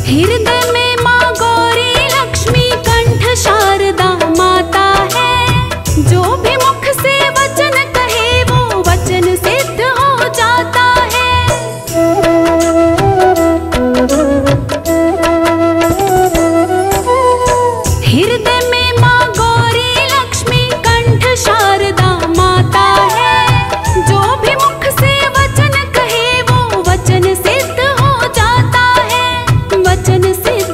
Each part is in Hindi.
हृदय में माँ गौरी लक्ष्मी कंठ शारदा माता है। जो भी मुख से वचन कहे वो वचन सिद्ध हो जाता है। हृदय में माँ गौरी लक्ष्मी कंठ शारदा माता है। जो भी मुख से वचन कहे वो वचन सिद्ध हो जाता है। वचन सिद्ध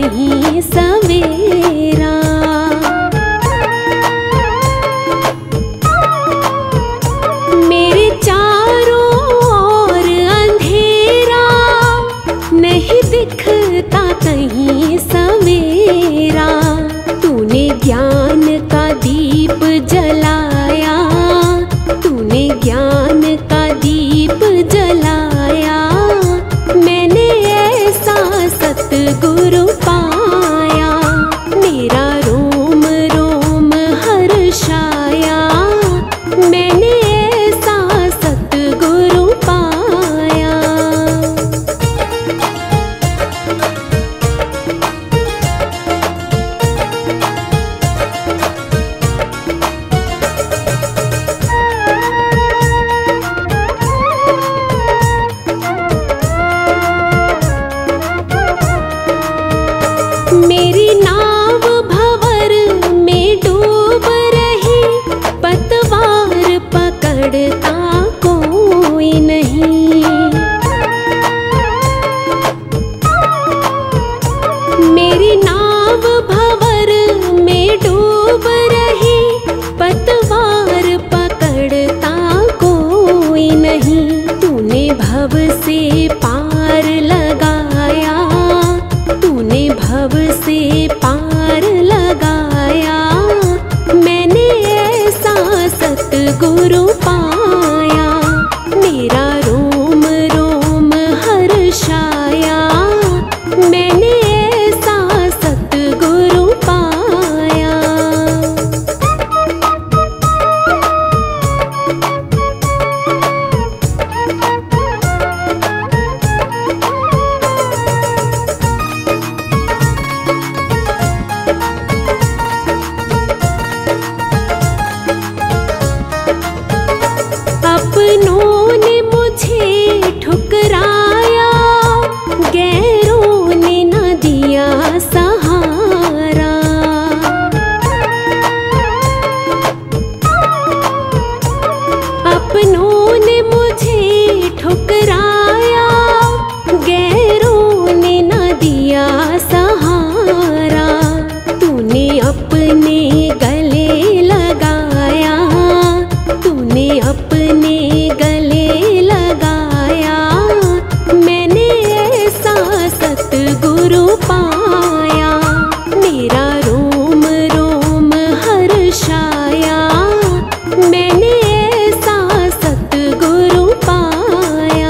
नहीं सवेरा। मेरे चारों ओर अंधेरा, नहीं दिखता कहीं सवेरा। तूने ज्ञान का दीप जलाया, तूने ज्ञान का दीप जलाया। मैंने ऐसा सतगुरु पाया, मेरा रोम रोम हर्षाया। मैंने ऐसा सतगुरु पाया। मेरी नाव भंवर में डूब रही, पतवार पकड़ता कोई नहीं। मेरी नाव भंवर में डूब रही, पतवार पकड़ता कोई नहीं। तूने भव से पार लगाया, तूने भव से पार लगाया। मैंने ऐसा सतगुरु पाया, मेरा रोम रोम हर्षाया। मैंने ऐसा सतगुरु पाया। अपनों ने मुझे ठुकराया, गैरों ने न दिया सहारा। अपनों ने मुझे ठुकराया, गैरों ने न दिया सहारा। तूने अपने गले लगाया, तूने अपने गले लगाया। मैंने ऐसा सतगुरु पाया, मेरा रोम रोम हर्षाया। मैंने ऐसा सतगुरु पाया।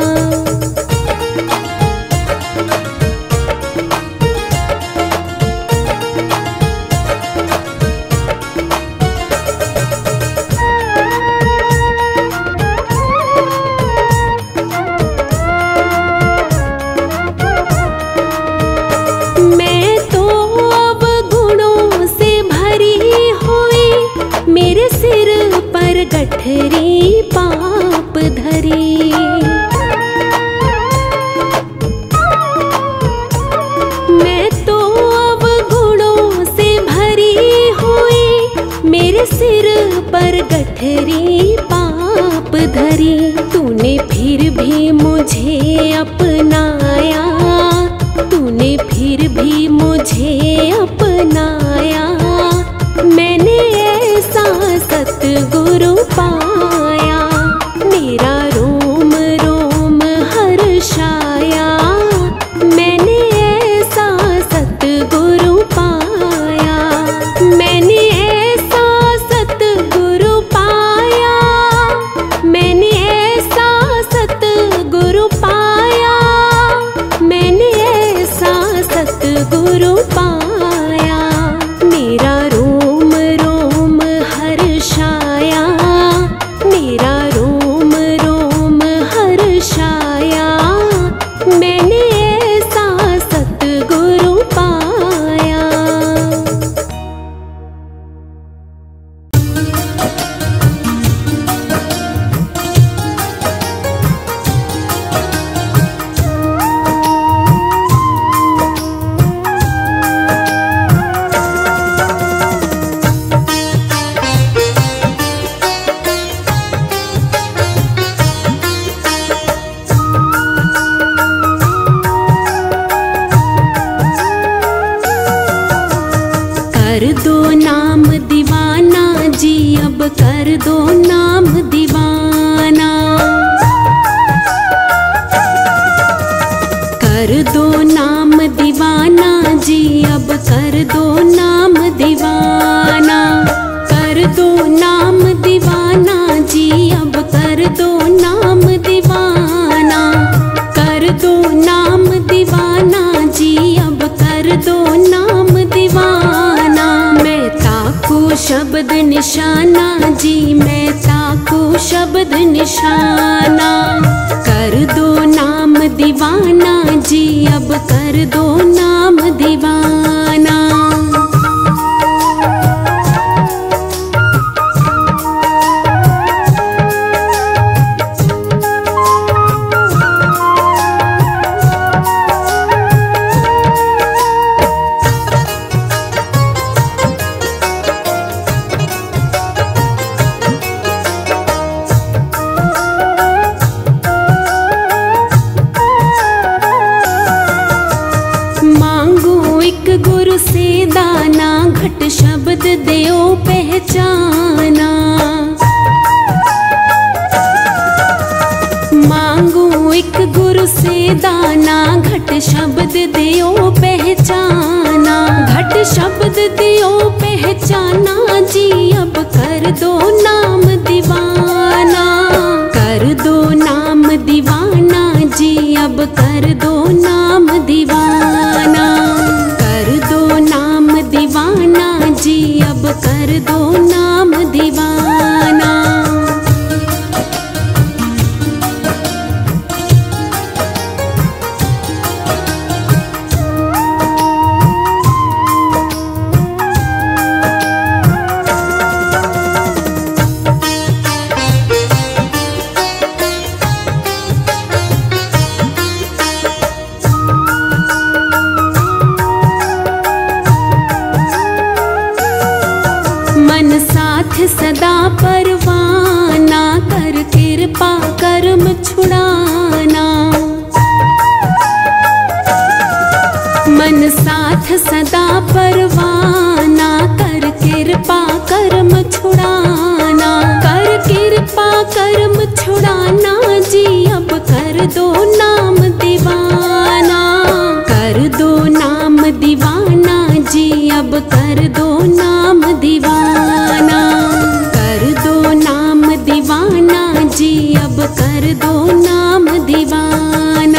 मैं तो अवगुणों से भरी हुई, मेरे सिर पर गठरी पाप धरी। मैं तो अवगुणों से भरी हुई, मेरे सिर पर गठरी पाप धरी। तूने फिर भी मुझे अपनाया, तूने फिर भी मुझे अपनाया। मैंने ऐसा सतगुरु पाया, मेरा रोम रोम हर्षाया। मैंने ऐसा सतगुरु पाया, मैंने ऐसा सतगुरु पाया। मैंने ऐसा सतगुरु पाया, मैंने ऐसा सतगुरु पाया। मेरा रोम रोम हर्षाया, मेरा रोम रोम हर्षाया। मैंने ऐसा सतगुरु पाया। कर दो नाम दीवाना जी, अब कर दो नाम दीवाना। कर दो नाम दीवाना जी, अब कर दो नाम दीवाना। कर दो नाम दीवाना जी, अब कर दो नाम दीवाना। कर दो नाम दीवाना जी, अब कर दो नाम दीवाना। मैं ताकू शब्द निशाना जी, मैं ताकू शब्द निशाना। कर दो नाम दीवाना जी, अब कर दो नाम दीवाना। गुरु से दाना, घट शब्द देओ पहचाना। मांगू एक गुरु से दाना, घट शब्द देओ पहचाना। घट शब्द देओ पहचाना जी, अब कर दो नाम दीवाना। कर दो नाम दीवाना जी, अब कर दो नाम दीवाना। कर दो नाम दीवाना जी, अब कर दो नाम दीवाना। मन साथ सदा परवाना, कर कृपा कर्म छुड़ाना। मन साथ सदा परवाना, कर कृपा कर्म छुड़ाना। कर कृपा कर्म छुड़ाना जी, अब कर दो नाम दीवाना। कर दो नाम दीवाना जी, अब कर दो नाम दीवाना। कर दो नाम दीवाना जी, अब कर दो नाम दीवाना।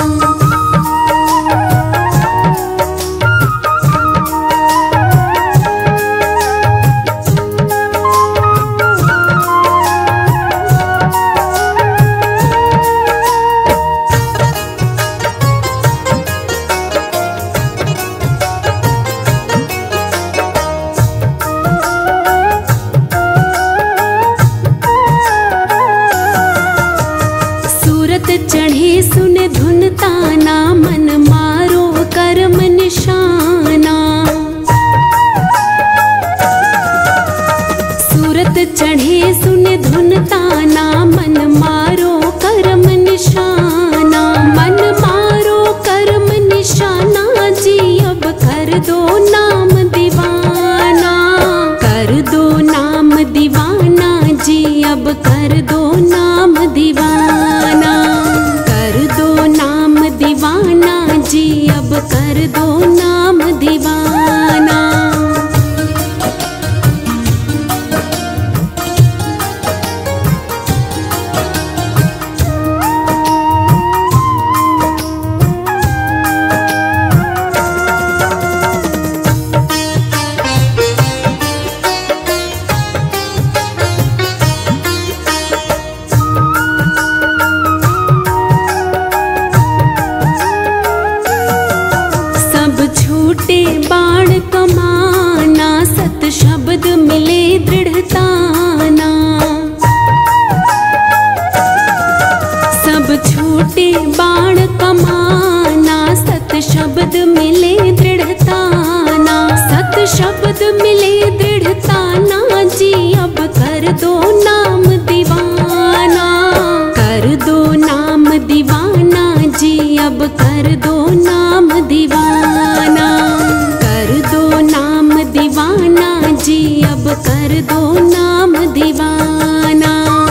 चढ़े सुन धुन ताना, मन मारो कर्म निशाना। सूरत चढ़े सुन धुन ताना, मन मारो कर्म निशाना। मन मारो कर्म निशाना जी, अब कर दो नाम दीवाना। कर दो नाम दीवाना जी, अब कर दो नाम दीवाना। कर दो नाम दीवाना जी, अब कर दो नाम दीवाना। छूटे बाण कमाना, सत शब्द मिले दृढ़ताना। सब छूटे बाण कमाना, सत शब्द मिले दृढ़ताना। सत शब्द मिले दृढ़ताना जी, अब कर दो नाम दीवाना। कर दो नाम दीवाना जी, अब कर दो नाम दीवाना। कर दो नाम दीवाना कर दो नाम दीवाना।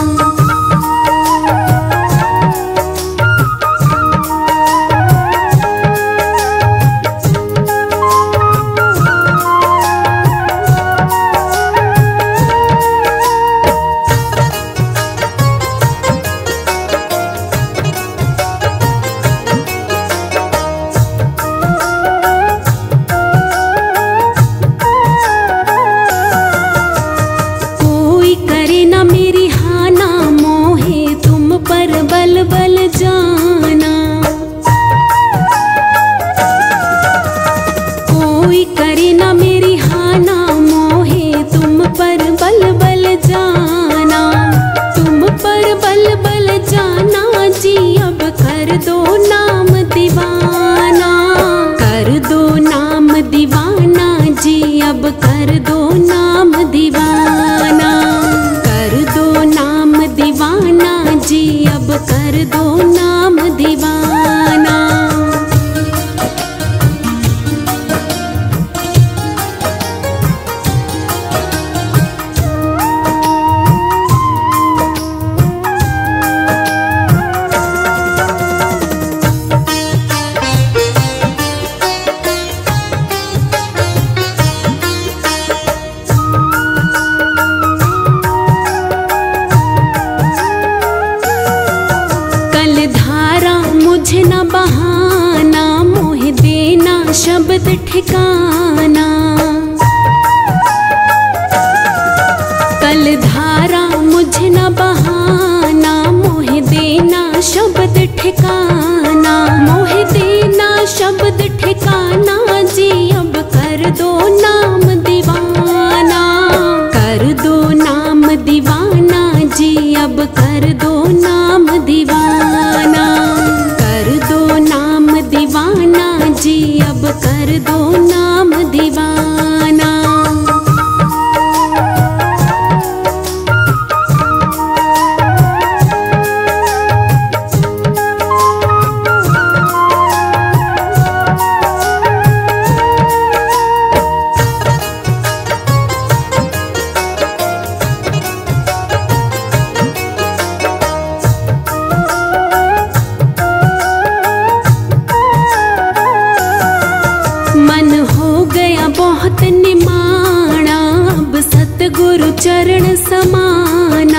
शब्द ठिकाना कल धारा मुझे न बहाना, मोह देना शब्द ठिकाना, मोह देना शब्द ठिकाना जी अब कर दो नाम दीवाना, कर दो नाम दीवाना जी अब कर दो नाम दीवाना, कर दो नाम दीवाना जी अब कर दो नाम दीवाना। गुरु चरण समाना,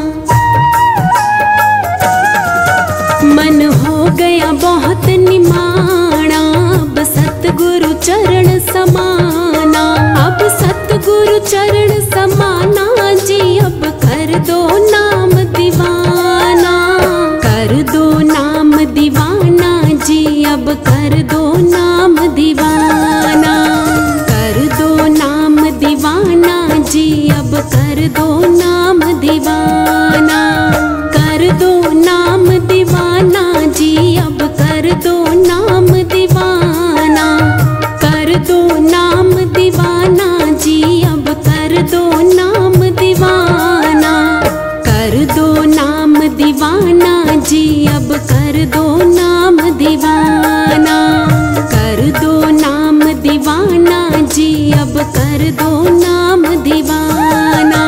मन हो गया बहुत निमाना, अब सतगुरु चरण समाना, अब सतगुरु चरण समाना जी अब कर दो नाम दीवाना, कर दो नाम दीवाना जी अब कर दो नाम दीवाना, कर दो नाम दीवाना जी अब कर दो नाम दीवाना, कर दो नाम दीवाना जी अब कर दो नाम दीवाना, कर दो नाम दीवाना जी अब कर दो नाम दीवाना, कर दो नाम दीवाना जी अब कर दो नाम दीवाना, कर दो नाम दीवाना जी अब कर दो नाम दीवाना।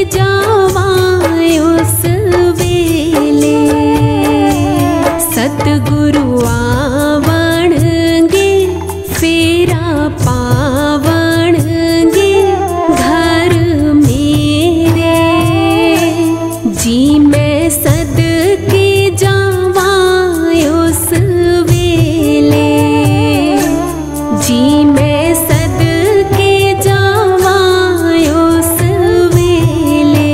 जावा उस वेले। सतगुरु आवणगे फेरा पावणगे घर मेरे। जी मैं सदके जावा उस वेले। जी मैं सदके जावा उस वेले।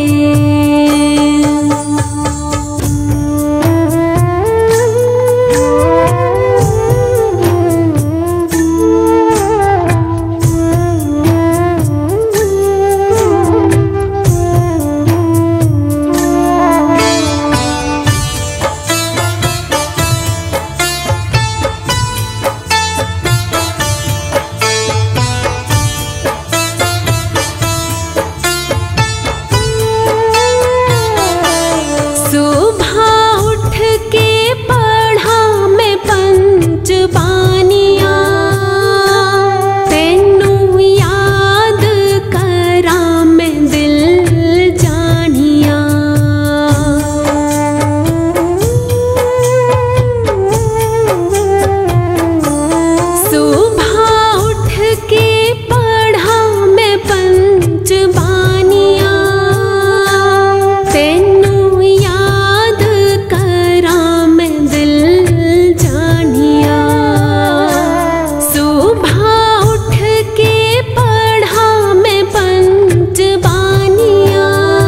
सुबह उठ के पढ़ा मैं पंच बानिया। तेनू याद करा मैं दिल जानिया। सुबह उठ के पढ़ा मैं पंच बानिया। तेनू याद करा मैं दिल जानिया। सुबह उठ के पढ़ा मैं पंच बानिया।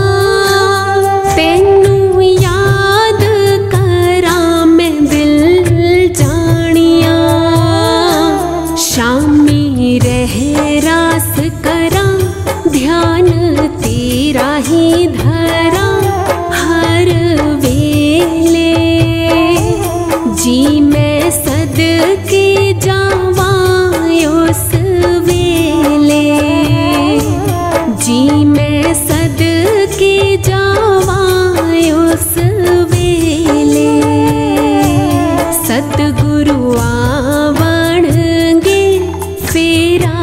तेनू याद करा मैं दिल जानिया। शामी रहरास करा ध्यान तेरा ही धरा हर वेले। जी मैं सदके जावा उस वेले। जी मैं सदके जावा उस वेले। सतगुरु आवणगे फेरा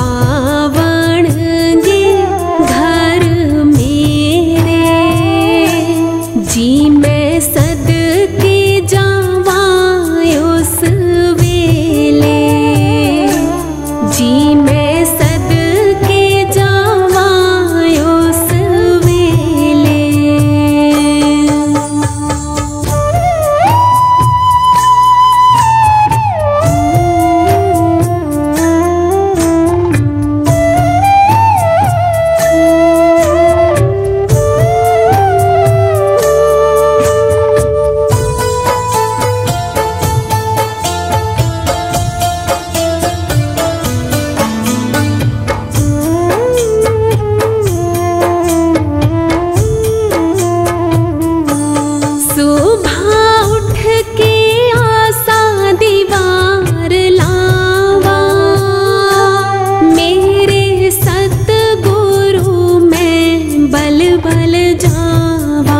पावणगे घर मेरे। जी मैं सदके जावा उस वेले। जी मैं सदके जावा उस वेले। सुबह उठ के आसा दीवार लावा। मेरे सतगुरु मैं बल बल जावा।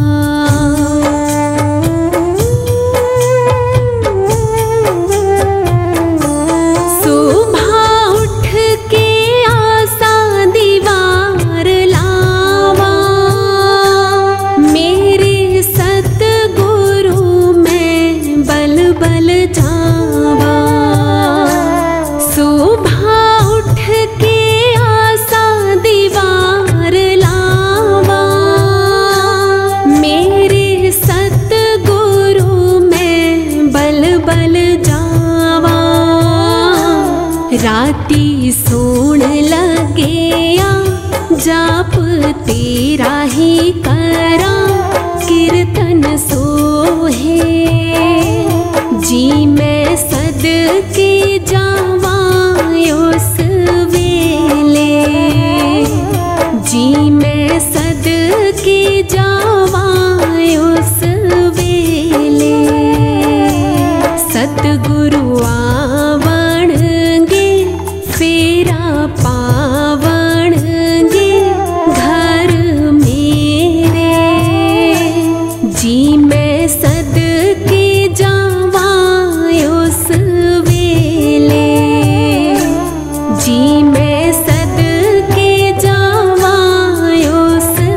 सुबह उठ के आसा दीवार लावा। मेरे सतगुरु मैं बल बल जावा। सुबह उठ के आसा दीवार लावा। मेरे सतगुरु मैं बल बल जावा। राती सोण लगेया जाप तेरा ही करा कीर्तन सोहे। जी मैं सदके जावा उस वेले। जी मैं सदके जावा उस वेले। सतगुरु आवणगे फेरा पावणगे घर मेरे। जी मैं सदके जावा उस वेले। जी मैं सदके जावा उस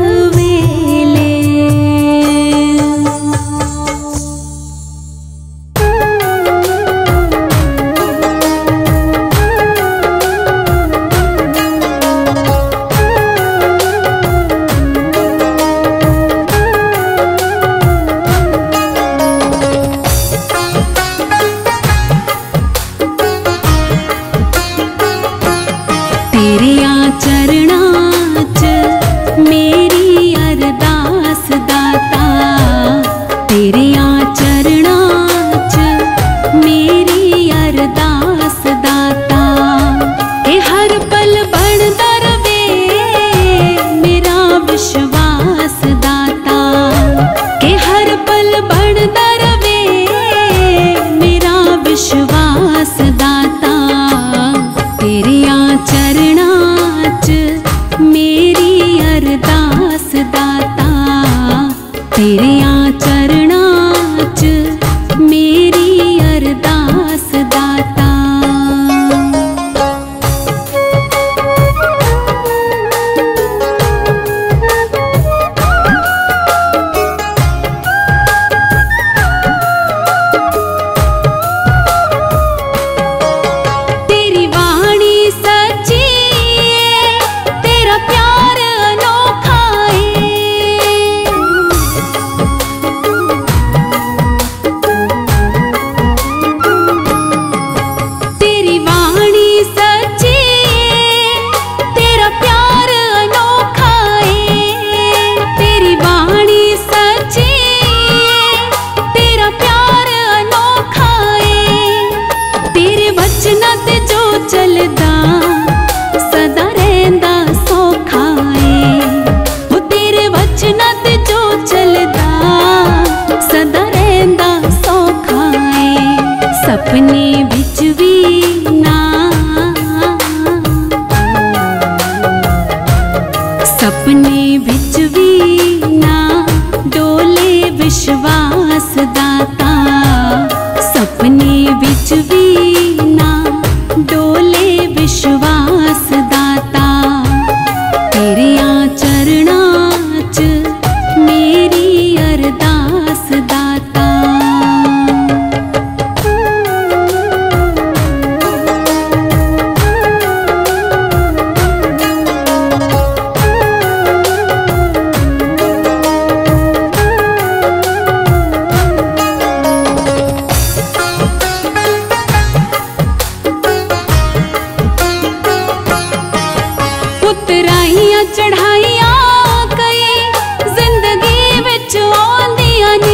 सपने विच भी ना डोले विश्वास दाता, सपने विच भी ना डोले विश्वास दाता। तेरियां चरणां च मेरी अरदास दाता। उतराइयां चढ़ाइयां कई जिंदगी विच आउंदियां ने,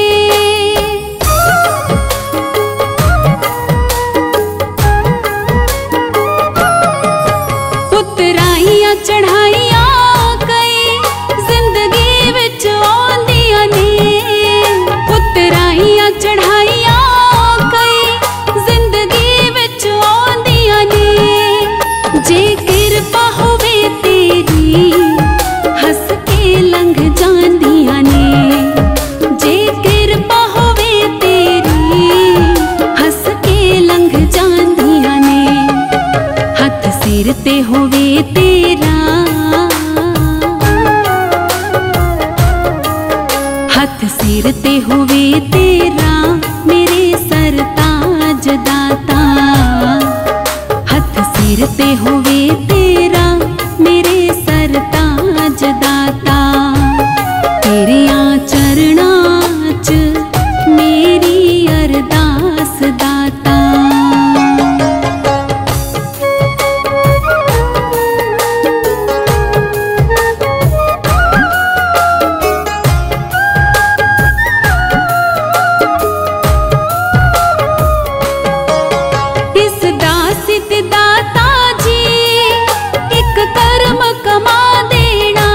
उतराइयां चढ़ाइयां कई जिंदगी विच आउंदियां ने, उतराइयां चढ़ाइयां कई जिंदगी विच आउंदियां ने। जे किरपा होवे तेरी हस के लंघ जांदियां ने, जे किरपा होवे तेरी हस के लंघ जांदियां ने। हथ सिर ते होवे तेरा, हथ सिर ते होवे तेरा मेरे सरताज दाता, हथ सिर ते होवे तेरा मेरे सरताज दाता। तेरियां चरणां च मेरी अरदास दाता। इस दासी ते दाता जी एक कर्म कमा देना,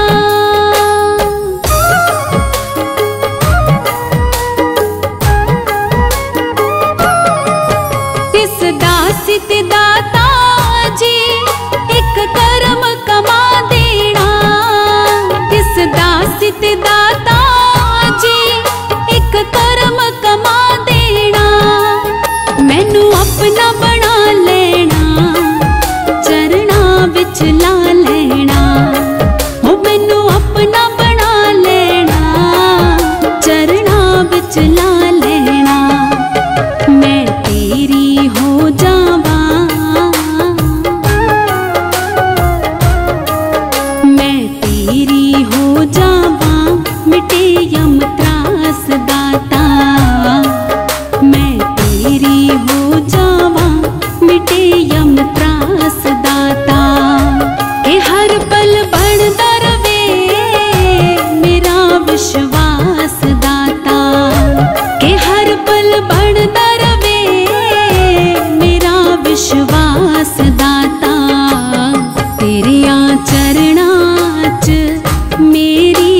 इस दासी ते दाता जी एक कर्म कमा देना, इस दासी ते दाता जी एक कर्म कमा देना। मैनू अपना बना लेना, चरणां विच ला लेना, ओ मैनू अपना बना लेना, चरणां विच ला लेना। मैं तेरी हो जावां, मैं तेरी हो जावां मिटे यम त्रास दाता, मैं तेरी हो जावां मिटे यम त्रास दाता। के हर पल बढ़दा रवे मेरा विश्वास दाता, के हर पल बढ़दा रवे मेरा विश्वास दाता। तेरियां चरणां च मेरी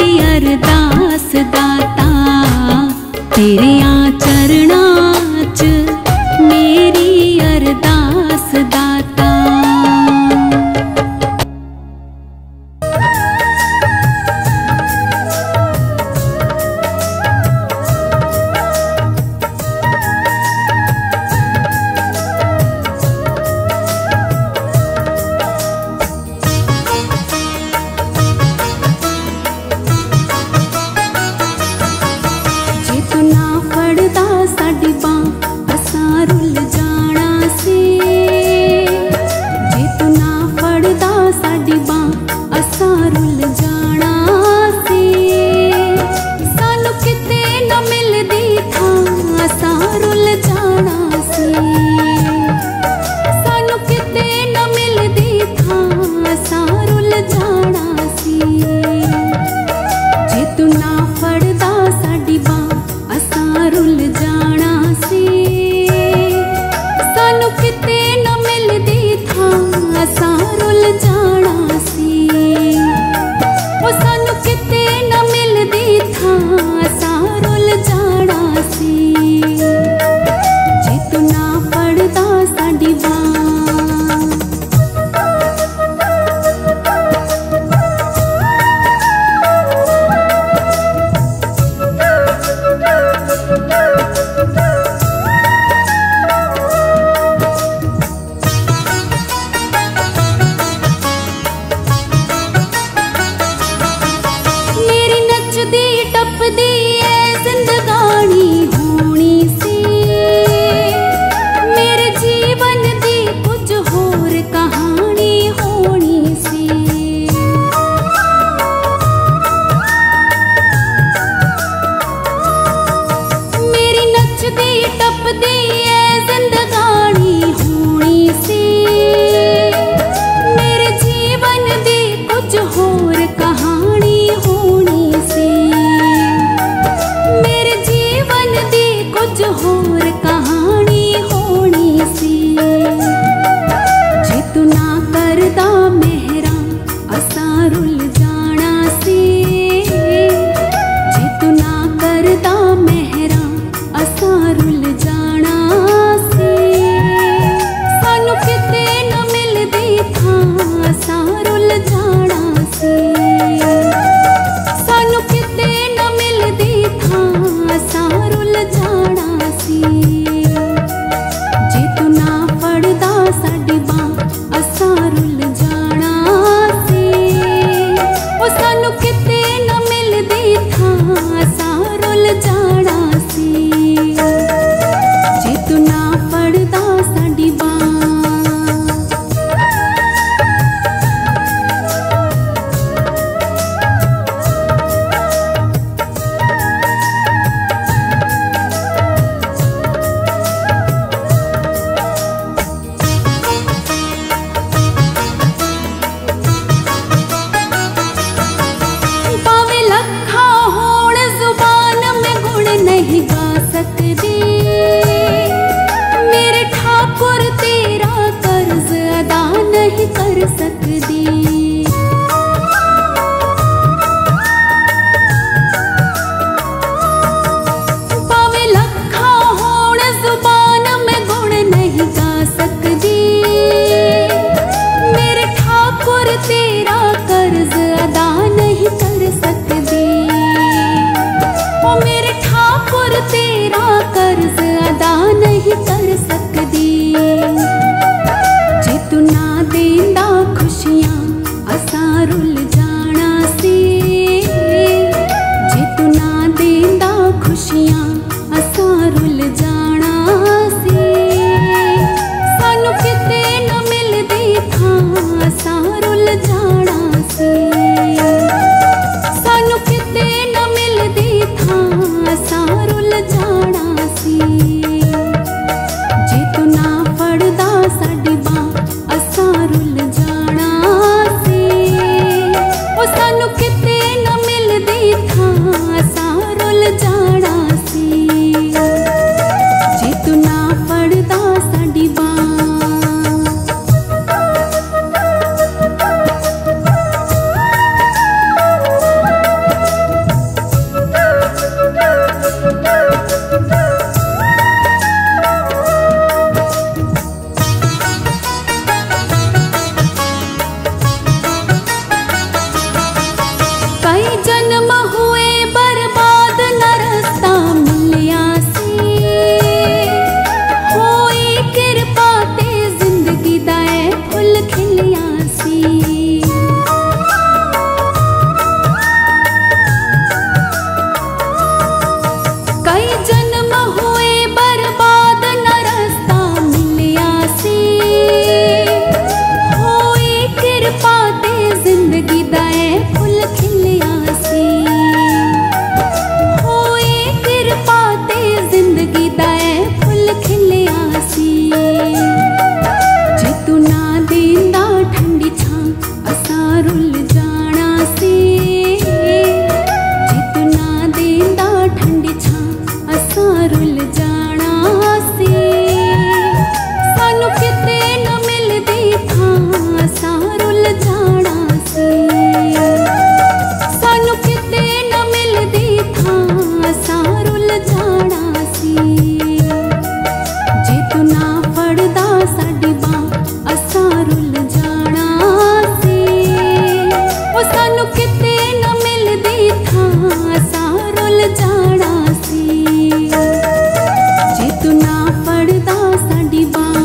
सानू किते न मिलदी थां सारुल जाना सी जे तू ना फड़दा साडी बांह।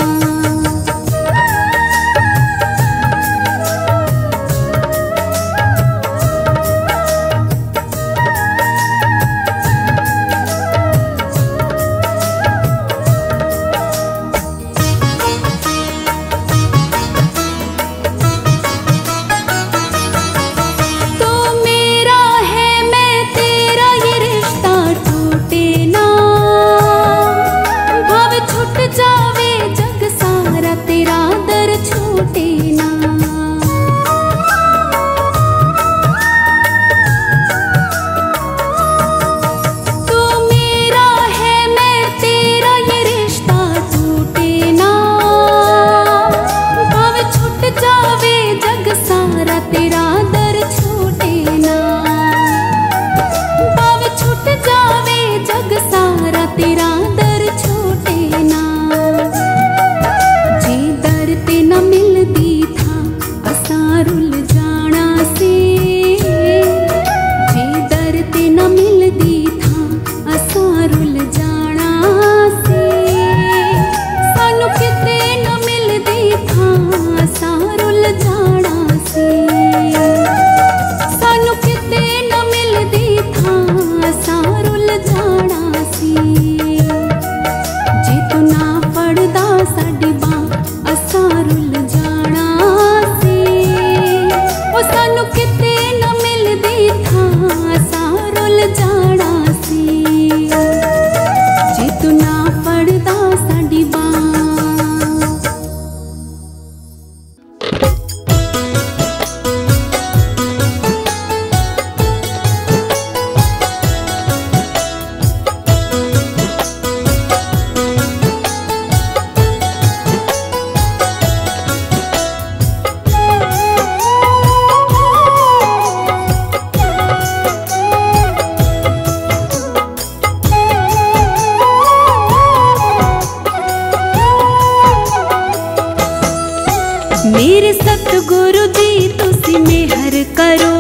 मेरे सतगुरु जी तुसी मेहर करो,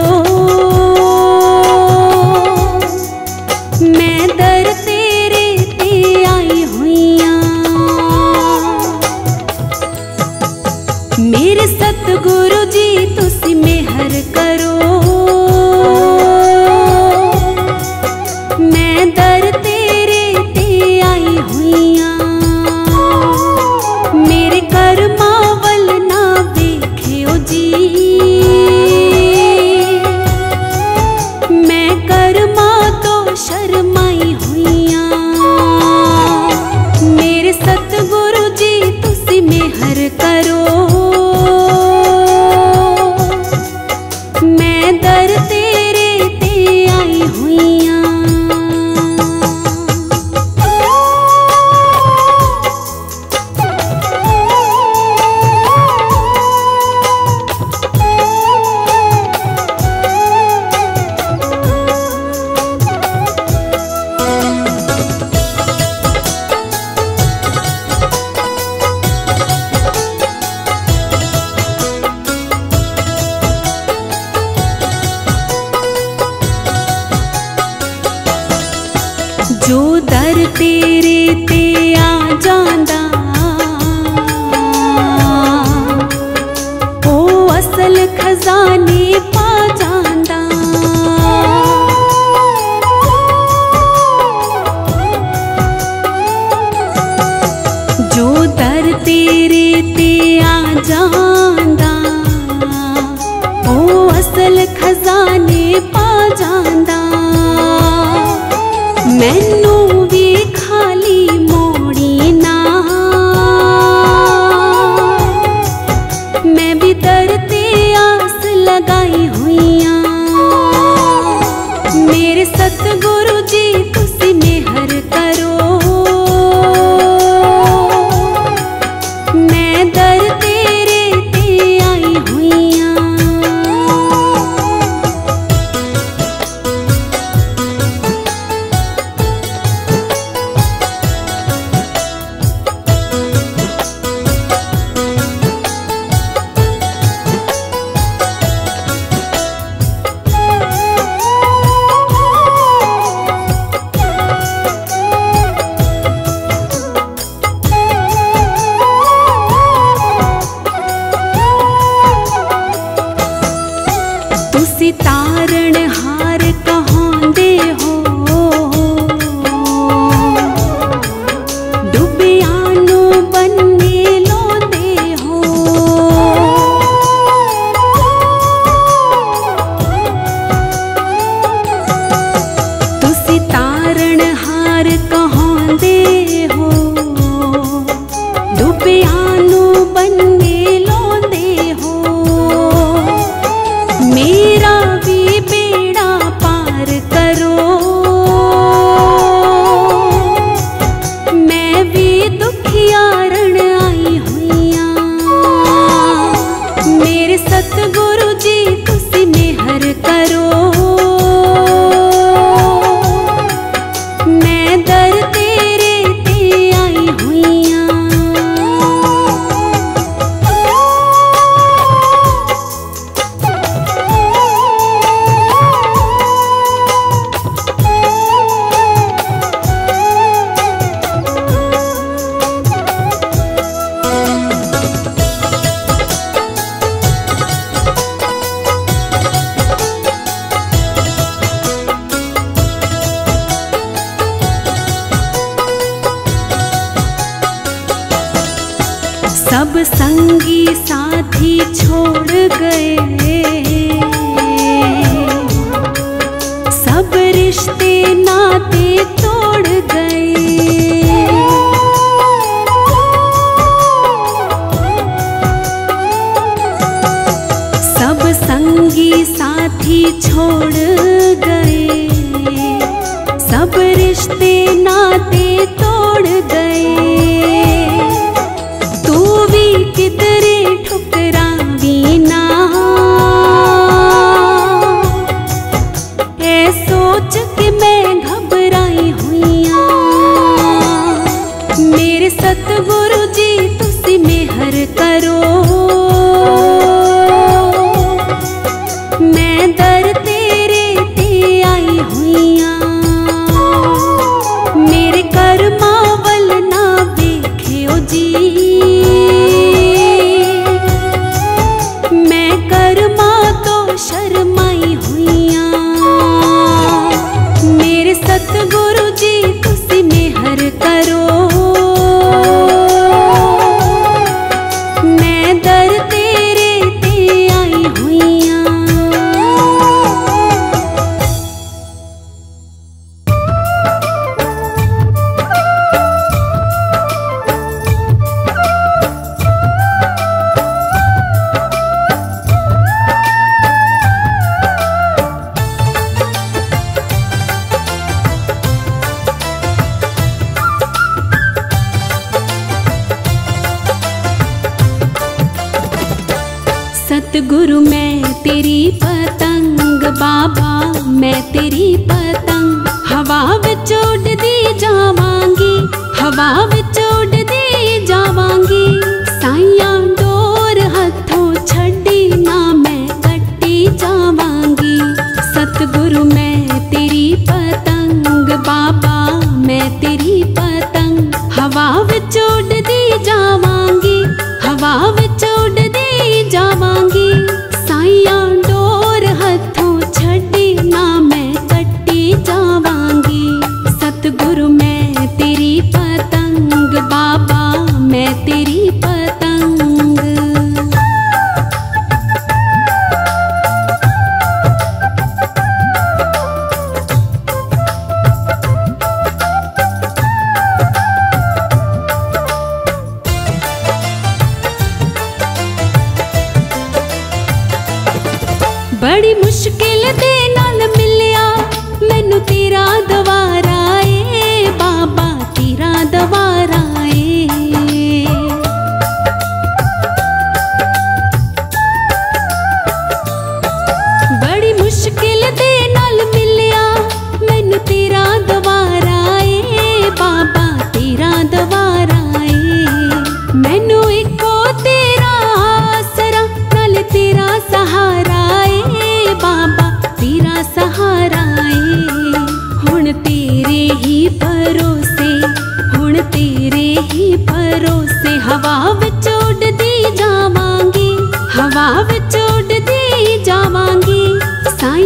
मैं दर तेरे ते आई हुईयां। मेरे सतगुरु जी तुसी मेहर करो, मैं दर तेरे ते आई हुईयां। मेरे कर्मा वल ना वेख्यो जी, मैं कर्मा तो शर्माई हुईयां। मेरे सतगुरु जी तुसी मेहर करो, मैं दर तेरे ते आई हुईयां। जो दर तेरे ते आ जांदा ओ असल खजाने पा जांदा। जो दर तेरे ते आ जांदा ओ असल खजाने पा जांदा। मैनू भी खाली मोड़ी ना, मैं भी दर ते आस लगाई हुईयां। मेरे सतगुरु जी तुसी मेहर करो, मैं दर तेरे ते आई हुईयां। तारण हार कहांदे हो, डुबियानो बनने लोंदे हो। तुसी तारण हार कहांदे हो, डुबियानो बनने लोंदे हो। मेरा भी बेड़ा पार करो, मैं भी दुखियारण आई हुईया। मेरे सतगुरु जी तुसी मेहर करो, मैं दर तेरे ते आई हुईया। सब संगी साथी छोड़ गए, सब रिश्ते नाते तोड़ गए। सब संगी साथी छोड़ गए, सब रिश्ते नाते तोड़ गए। कितरे ठुकरावी ना, ऐ सोच के मैं घबराई हुईया। मेरे सतगुरु जी तुसी मेहर करो, मैं दर तेरे ते आई हुईया। मेरे कर्मा वल ना वेख्यो जी, शर्माई हुईया। मेरे सतगुरु जी तुसी मेहर करो, मैं दर तेरे ते आई हुईया। सतगुरु मैं तेरी पतंग, बाबा मैं तेरी पतंग। हवा विच उड़दी जावांगी, हवा विच उड़दी जावांगी। साइयां डोर हथों छड्डी ना मैं कट्टी जावांगी। सतगुरु मैं तेरी पतंग, बाबा मैं तेरी पतंग। हवा विच उड़दी जावांगी, हवा विच उड़दी जावांगी। साइयां डोर हथों छड्डी ना मैं कट्टी जावांगी। सतगुरु मैं तेरी पतंग, बाबा मैं तेरी पतंग। बड़ी मुश्किल दे नाल मिलिया मैनू तेरा दवारा ए बाबा, तेरा दवारा ए। बड़ी मुश्किल दे नाल मिलिया मैनू तेरा दवारा ए बाबा, तेरा दवारा ए। मैनू इको तेरा आसरा नाल तेरा सहारा ए बाबा, तेरा सहारा ए। हुण तेरे ही भरोसे, हुण तेरे ही भरोसे। हवा विच उड़दी जावांगी, हवा विच उड़दी जावांगी। साईं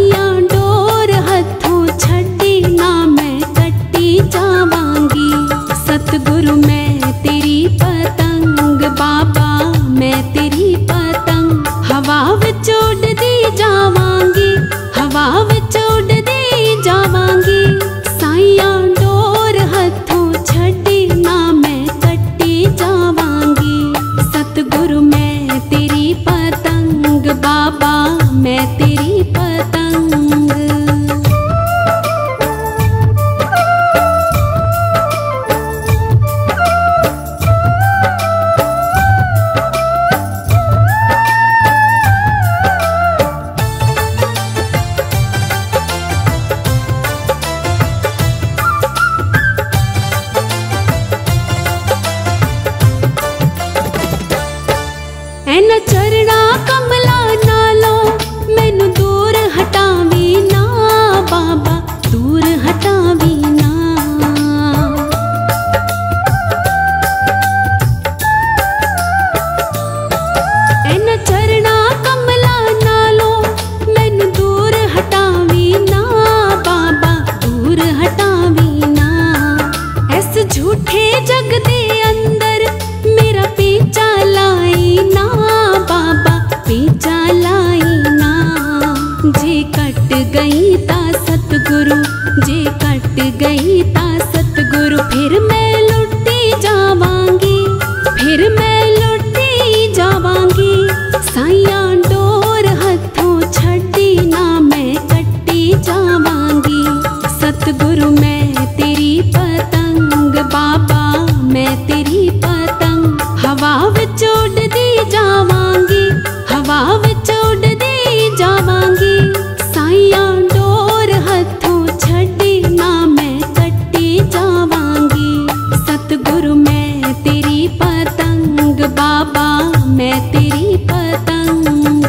जे कट गई ता सतगुरु, जे कट गई ता सतगुरु, फिर मैं लुटी जावांगी, फिर मैं लुटी जावांगी। साइयां डोर हथों छड़ी ना मैं कट्टी जावांगी। सतगुरु मैं तेरी पतंग, बाबा मैं तेरी पतंग, हवा विच उड़दी जावांगी, हवा विच उड़दी जावांगी। साइयां डोर हथों छड़ी ना मैं कट्टी जावांगी। सतगुरु मैं तेरी पतंग, बाबा मैं तेरी पतंग।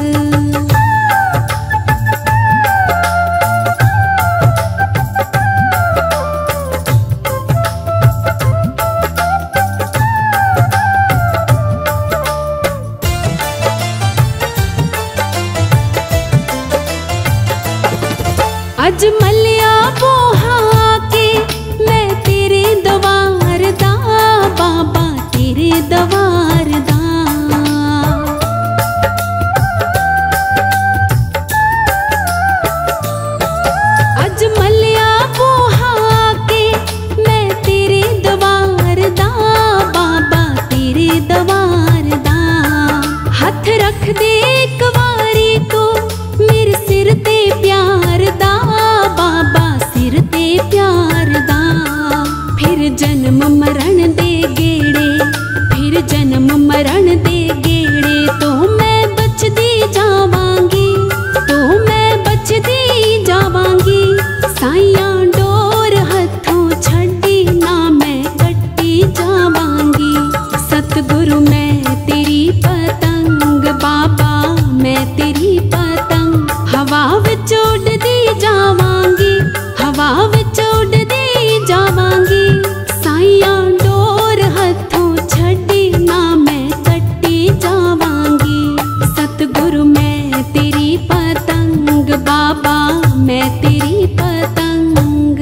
अज मलिया बोहा के मैं तेरे दवार दा, बाबा तेरे दवार दा। अज मलिया बोहा के मैं तेरे दवार दा, बाबा तेरे दवार दा। हथ रख दे एक वारी तू मेरे सिर ते प्यार दा, बाबा सिर ते प्यार दा। फिर जन्म मरण दे गेड़े, फिर जन्म मरण दे गेड़े, तो मैं बचदी जावांगी, तो मैं बचदी जावांगी। साइयां डोर हथों छड़ी ना मैं कट्टी जावांगी। सतगुरु मैं तेरी पतंग, बाबा मैं तेरी पतंग, हवा विच उड़दी जावांगी, हवा विच उड़दी जावांगी। साइयां डोर हथों छड़ी ना मैं कट्टी जावांगी। सतगुरु मैं तेरी पतंग, बाबा मैं तेरी पतंग।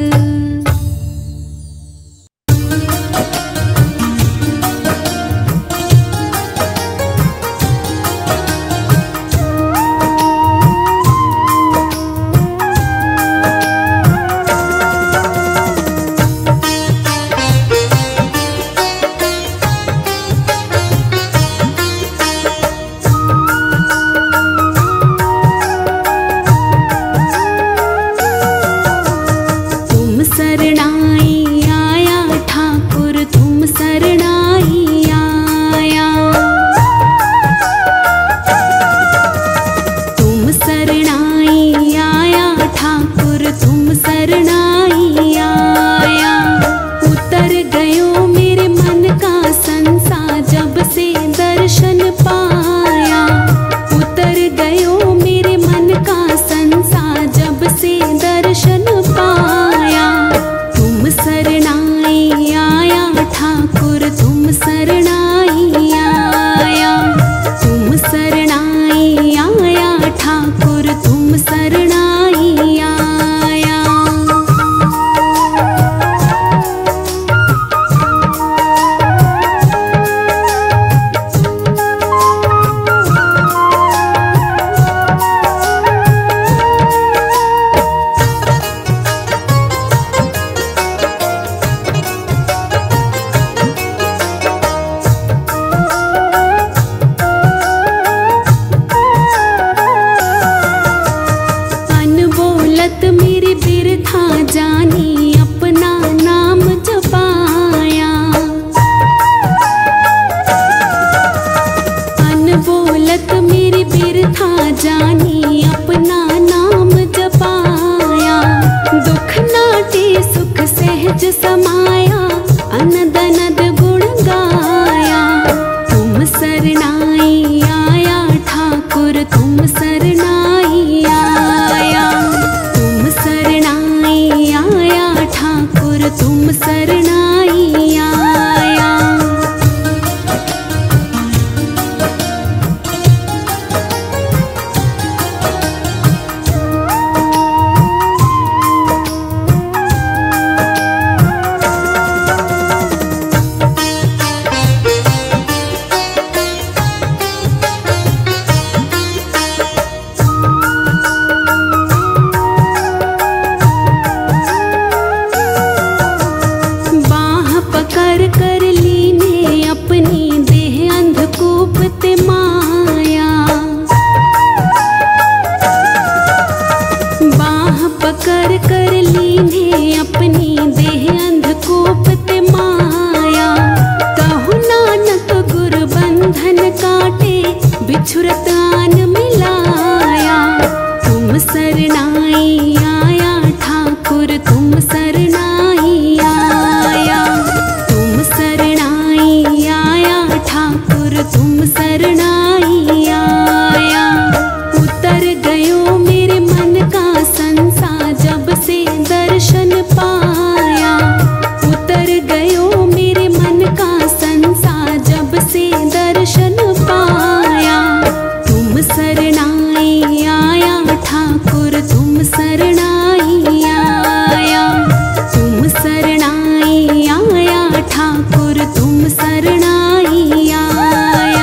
पार कर लीने अपनी देह अंधकूप ते माया। कहु नानक गुर बंधन काटे बिछुरत आन मिलाया। तुम सरनाई आया ठाकुर तुम सरनाई आया। तुम सरनाई आया ठाकुर तुम सरनाई आया। उतर गयो मेरे मन का संसा जब से दर्शन पाया। उतर गयो मेरे मन का संसा जब से दर्शन पाया। तुम सरनाई आया ठाकुर तुम सरनाई आया। तुम सरनाई आया ठाकुर तुम सरनाई आया।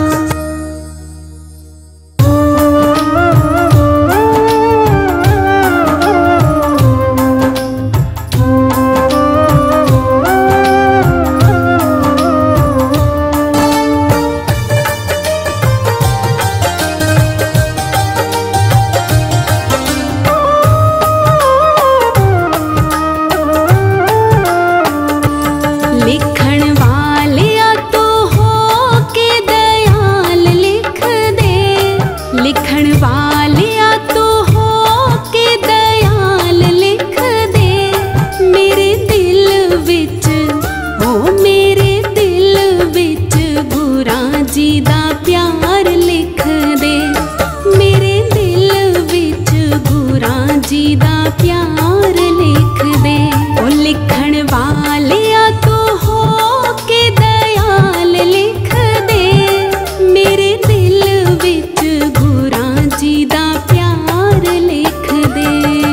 लिखण वालिया तो हो के दयाल लिख दे। लिखण वालिया तो हो के दयाल लिख दे। मेरे दिल विच ओ मेरे दिल विच गुरां जी दा प्यार लिख दे। मेरे दिल विच गुरां जी दा प्यार लिख दे। ओ लिखण वालिया तो हो के दयाल लिख दे। मेरे दिल विच गुरां जी दा प्यार लिख दे।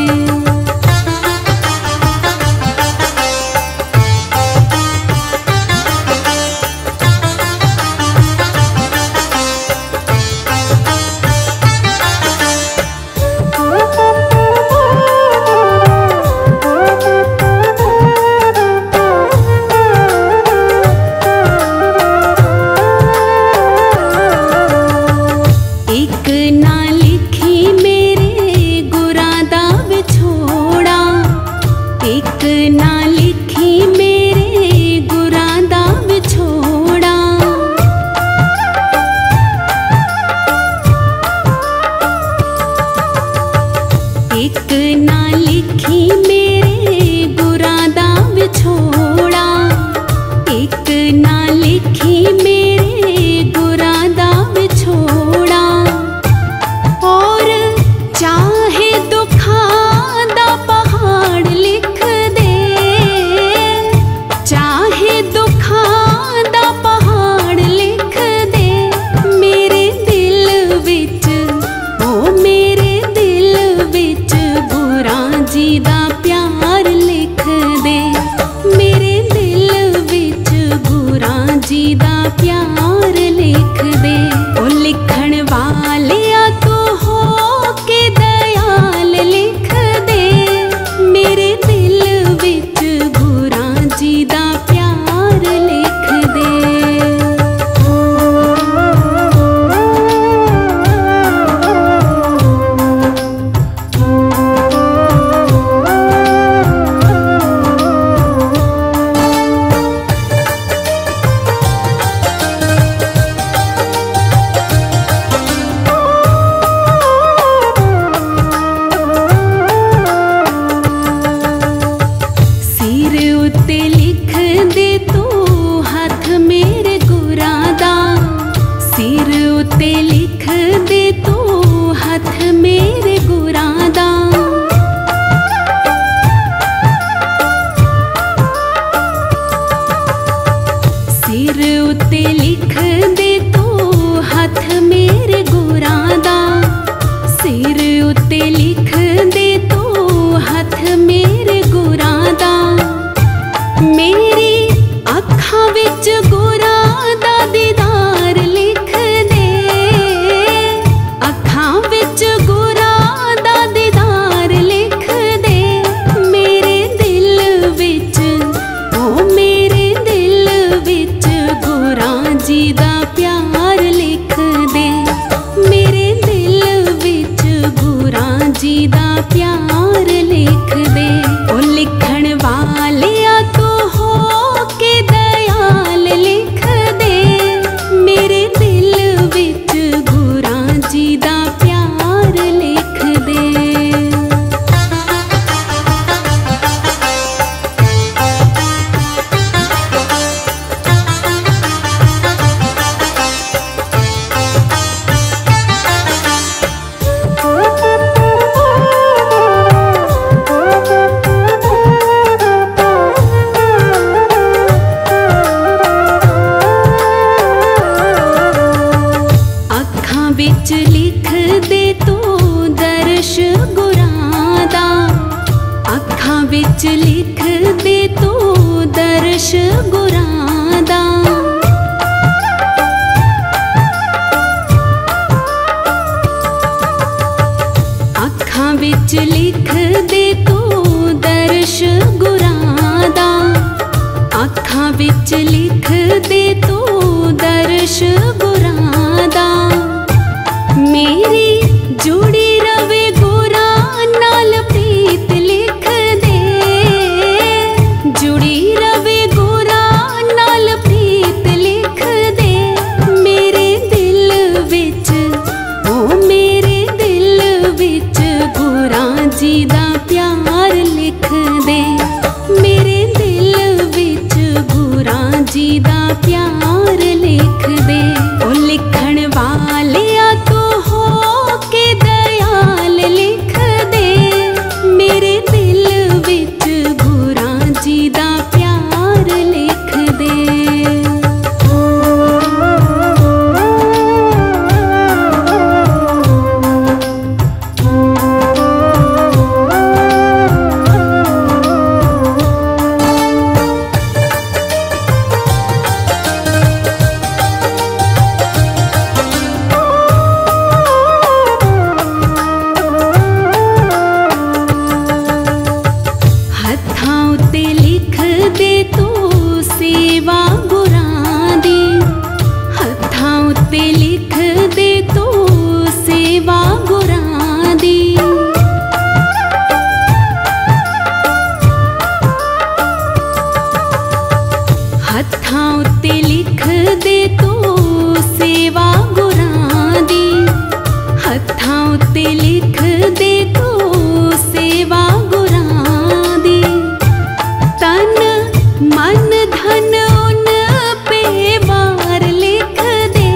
एक ना लिखी मेरे गुरां दा विछोड़ा। एक ना लिखी मेरे गुरां दा विछोड़ा। एक ना लिखी मेरे गुरां दा विछोड़ा। एक ना लिखी मेरे गुरां दा विछोड़ा। और चाहे दुखां दा पहाड़ लिख दे। चाहे दुखां दा पहाड़ लिख दे। मेरे दिल विच ओ मेरे दिल विच गुरां जी दा प्यार लिख दे। प्यार लिख दे। ओ लिखण वालिया तू हो के दयाल लिख दे। मेरे दिल विच गुरां जी दा प्यार लिख दे। विच लिख दे तू दर्श गुरां दा। अखां विच लिख दे तू दर्श गुरां दा। अखां विच लिख दे तू दर्श गुरां दा। अखां विच लिख दे तू दर्श गुरां दा। मेरी जुड़ी रवे गुरां नाल प्रीत लिख दे। जुड़ी रवे गुरां नाल प्रीत लिख दे। मेरे दिल विच ओ मेरे दिल विच गुरां जी दा प्यार लिख दे। मेरे दिल विच गुरां जी दा प्यार लिख दे। ओ लिखण वालिया तू हो के दयाल लिख दे। मेरे दिल विच गुरां जी दा प्यार लिख दे। हत्थां उत्ते लिख दे तू सेवा गुरां दी। हत्थां उत्ते लिख दे तू सेवा गुरां दी। हत्थां उत्ते लिख दे तू सेवा गुरां दी। हत्थां उत्ते लिख दे तू सेवा गुरां दी। तन मन धन उन पे वार लिख दे।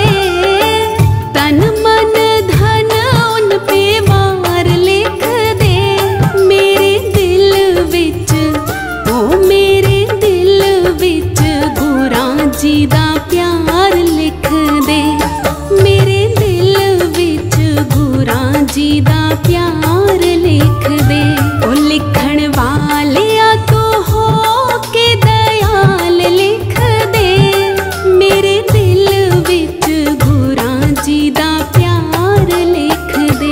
तन मन धन उन पे वार लिख दे। मेरे दिल विच ओ मेरे दिल विच गुरां जी दा प्यार लिख दे। मेरे दिल विच गुरां जी दा प्यार लिख दे। ओ लिखण वालिया तू हो के दयाल लिख दे। मेरे दिल विच गुरां जी दा प्यार लिख दे।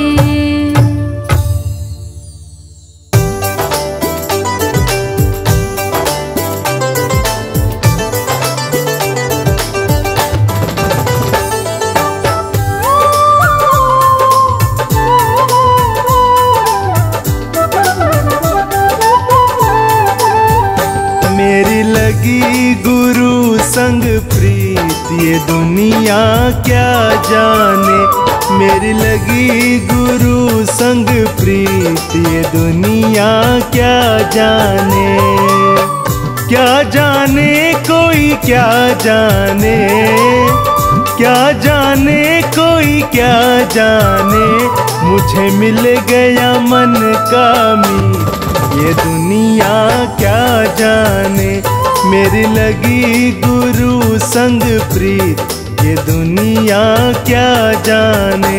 मेरी लगी गुरु संग प्रीत ये दुनिया क्या जाने। मेरी लगी गुरु संग प्रीत ये दुनिया क्या जाने। क्या जाने कोई क्या जाने। क्या जाने कोई क्या जाने। मुझे मिल गया मन का मीत ये दुनिया क्या जाने। मेरी लगी गुरु संग प्रीत ये दुनिया क्या जाने।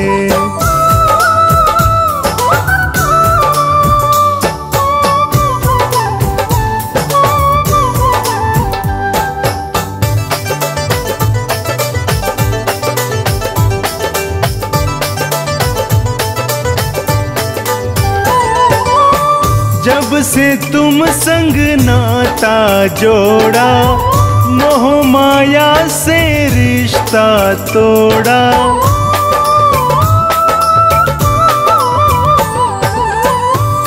जब से तुम संग नाता जोड़ा, मोह माया से रिश्ता तोड़ा।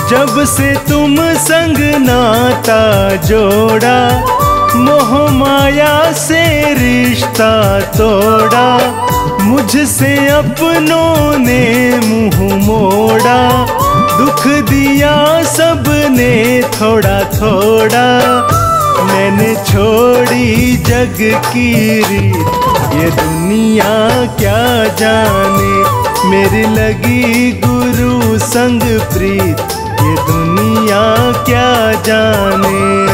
जब से तुम संग नाता जोड़ा, मोह माया से रिश्ता तोड़ा, मुझसे अपनों ने मुंह मोड़ा, दुख दिया सबने थोड़ा थोड़ा, मैंने छोड़ी जग की रीत, ये दुनिया क्या जाने, मेरी लगी गुरु संग प्रीत, ये दुनिया क्या जाने।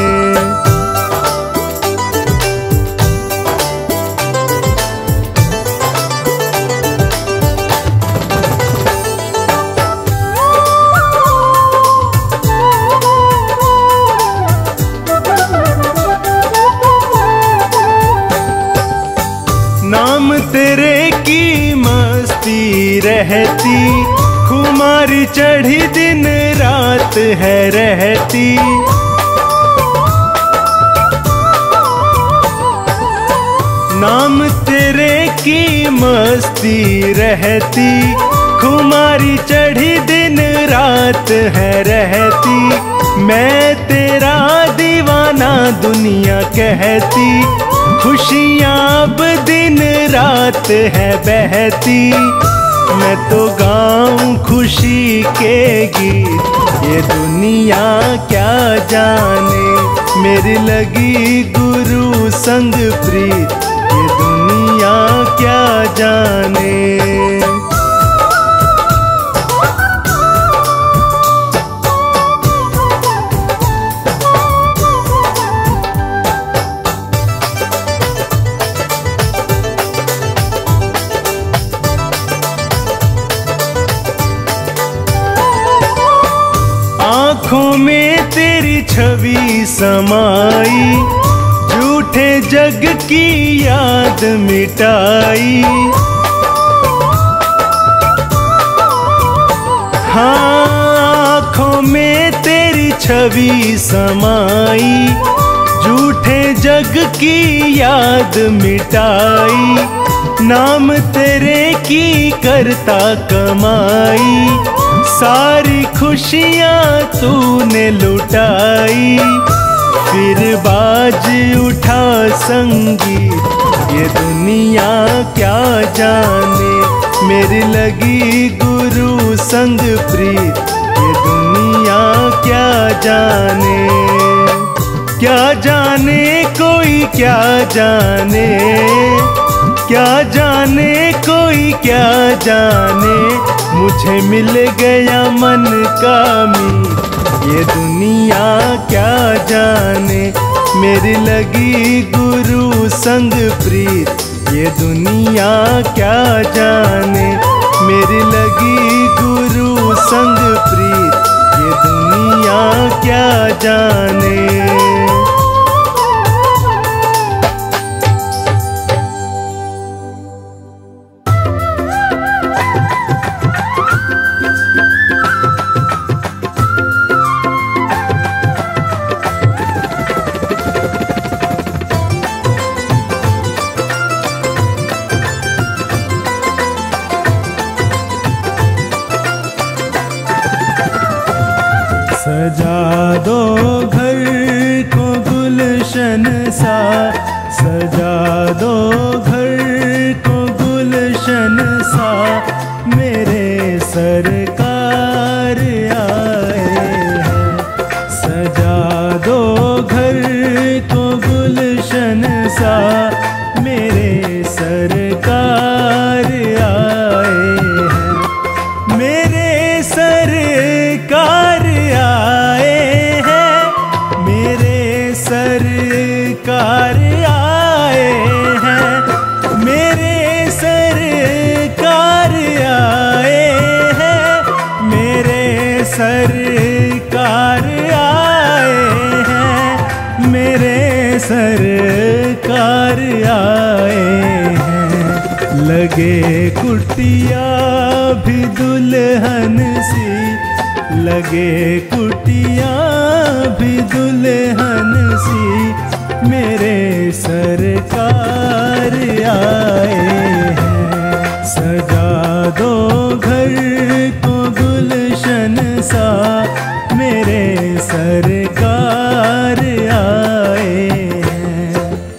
नाम तेरे की मस्ती रहती, खुमारी चढ़ी दिन रात है रहती, नाम तेरे की मस्ती रहती, खुमारी चढ़ी दिन रात है रहती, मैं तेरा दीवाना दुनिया कहती, खुशियाँ अब दिन रात है बहती, मैं तो गाऊं खुशी के गीत, ये दुनिया क्या जाने, मेरी लगी गुरु संग प्रीत, ये दुनिया क्या जाने। आँखों में तेरी छवि समाई, झूठे जग की याद मिटाई, हाँ आँखों में तेरी छवि समाई, झूठे जग की याद मिटाई, नाम तेरे की करता कमाई, सारी खुशियाँ तूने लुटाई, फिर बाज उठा संगीत, ये दुनिया क्या जाने, मेरी लगी गुरु संग प्रीत, ये दुनिया क्या जाने। क्या जाने कोई क्या जाने, क्या जाने कोई क्या जाने, मुझे मिल गया मन का मीत, ये दुनिया क्या जाने, मेरी लगी गुरु संग प्रीत, ये दुनिया क्या जाने, मेरी लगी गुरु संग प्रीत, ये दुनिया क्या जाने। सजा दो घर को गुलशन सा, सजा दो घर को गुलशन सा, मेरे सरकार आए हैं। सजा दो घर को गुलशन सा, मेरे सरकार आए हैं, मेरे सरकार आए हैं, मेरे सरकार आए हैं, मेरे सरकार आए हैं, मेरे सरकार आए हैं, मेरे सरकार आए हैं। लगे कुटिया भी दुल्हन सी, लगे कुटिया भी दुल्हन सी, मेरे सरकार आए हैं। सजा दो घर को गुलशन सा, मेरे सरकार आए हैं।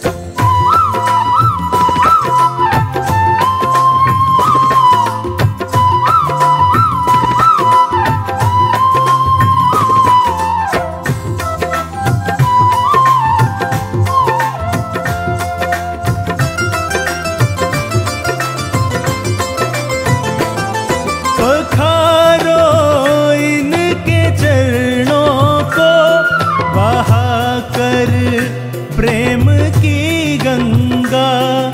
पखारो इनके चरणों को, बहा कर प्रेम की गंगा।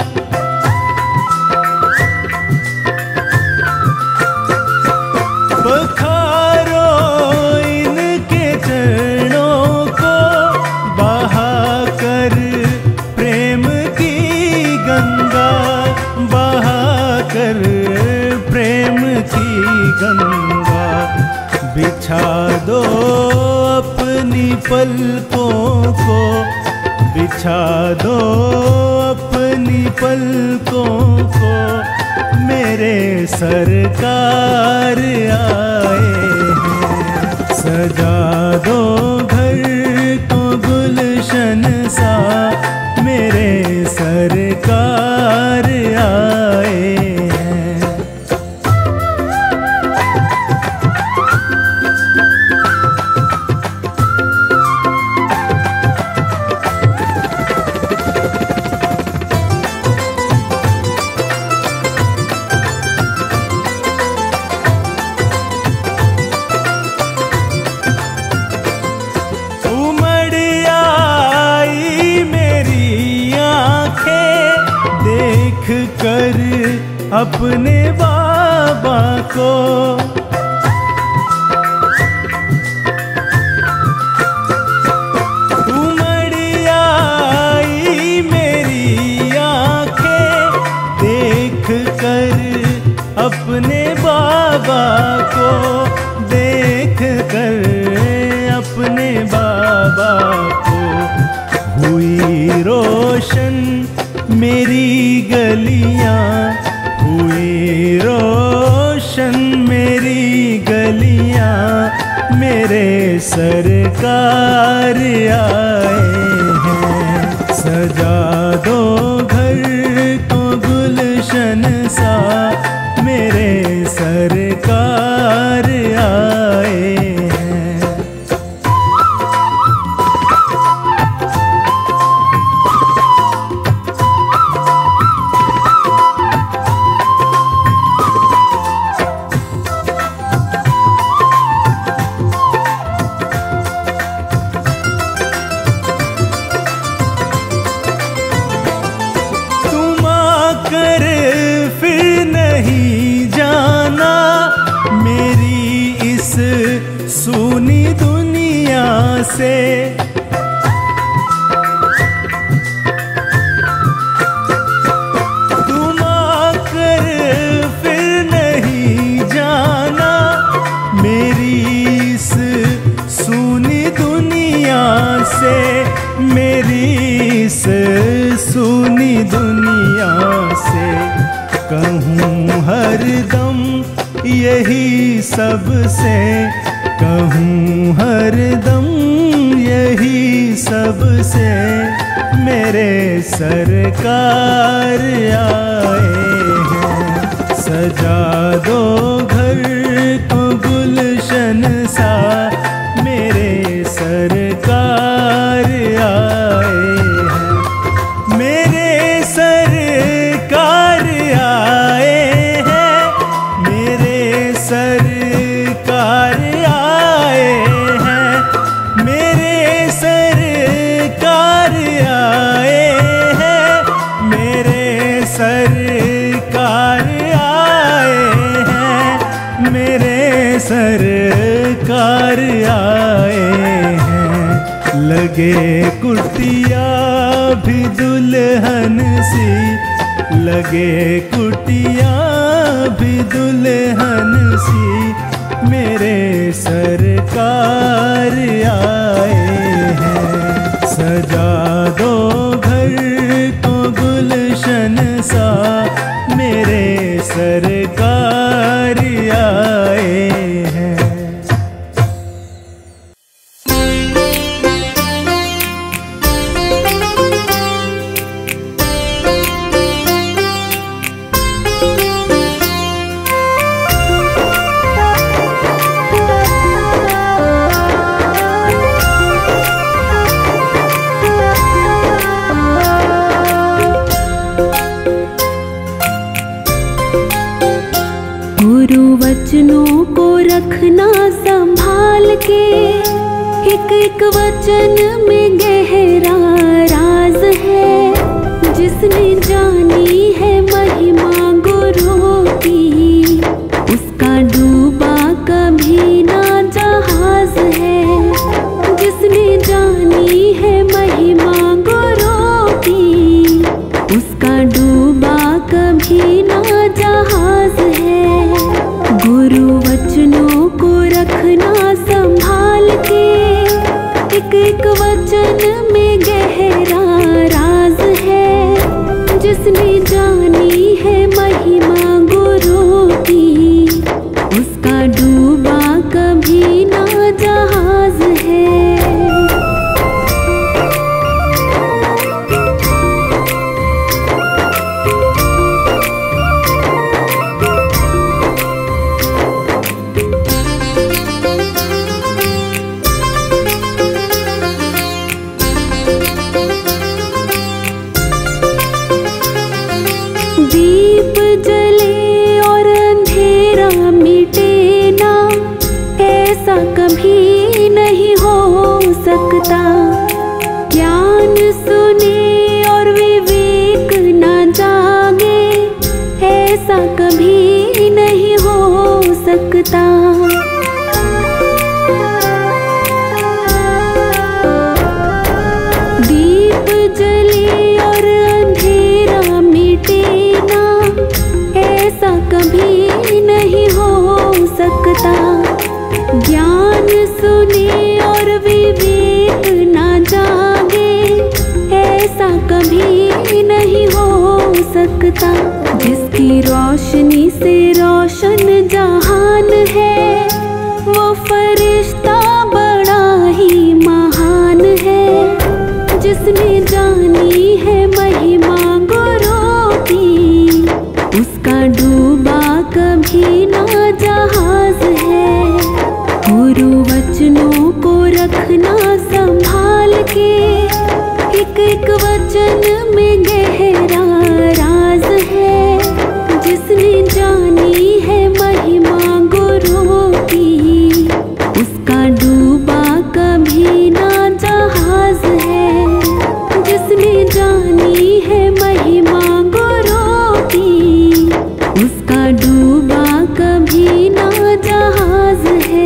पखारो इनके चरणों को, बहा कर प्रेम की गंगा, बहा कर प्रेम की गंगा। बिछा दो अपनी पलकों को, बिछा दो अपनी पलकों को, मेरे सरकार आए हैं। सजा दो घर को गुलशन सा, मेरे सरकार आए हैं। उमड़ आई मेरी आंखें, देख कर अपने बाबा को। उमड़ आई मेरी आंखें, देख कर अपने बाबा को, देख कर अपने बाबा को। हुई रोशन मेरी गलियां, हुई रोशन मेरी गलियां, मेरे सरकार आए हैं। सजा दो घर को गुलशन सा, मेरे सरकार आए हैं। तुम आकर फिर नहीं जाना मेरी इस सूनी दुनिया से। तुम आकर फिर नहीं जाना मेरी इस सूनी दुनिया से, मेरी इस सूनी दुनिया से। कहूँ हरदम यही सबसे, कहूँ हरदम यही सबसे, मेरे सरकार आए हैं। सजा दो घर को गुलशन सा, मेरे सरकार आए हैं। मेरे सरकार आए हैं, मेरे सरकार आए हैं, मेरे सरकार आए हैं, मेरे सरकार आए हैं, मेरे सरकार आए हैं। लगे कुटिया भी दुल्हन सी, लगे कुटिया भी दुल्हन सी, मेरे सरकार आए हैं। सजा दो घर को गुलशन सा, मेरे सरकार आए हैं। एक एक वचन में गहरा राज है। जिसने जानी है महिमा गुरु की, उसका डूबा कभी ना जहाज है। जिसने जानी है महिमा गुरु की, उसका डूबा कभी ना जहाज है। गुरु वचनों को रखना संभाल के, एक एक वचन में गहरा राज है। जिसने जानी है महिमा गुरु की, उसका डूबा कभी ना जहाज है। दीप जले और अंधेरा मिटे ना, ऐसा कभी नहीं हो सकता। ज्ञान सुने और विवेक ना जागे, ऐसा कभी नहीं हो सकता। दीप जले और अंधेरा मिटे ना, ऐसा कभी नहीं हो सकता। ज्ञान सुने और विवेक ना जागे, ऐसा कभी नहीं हो सकता। जिसकी रोशनी से रोशन जहान है, वो फरिश्ता बड़ा ही महान है। जिसने जानी है महिमा गुरु की, उसका डूबा कभी ना जहाज है। गुरु वचनों को रखना संभाल के, एक एक वचन में गहरा राज है। जिसने जानी है महिमा गुरु की, उसका डूबा कभी ना जहाज है। जिसने जानी है महिमा गुरु की, उसका डूबा कभी ना जहाज है।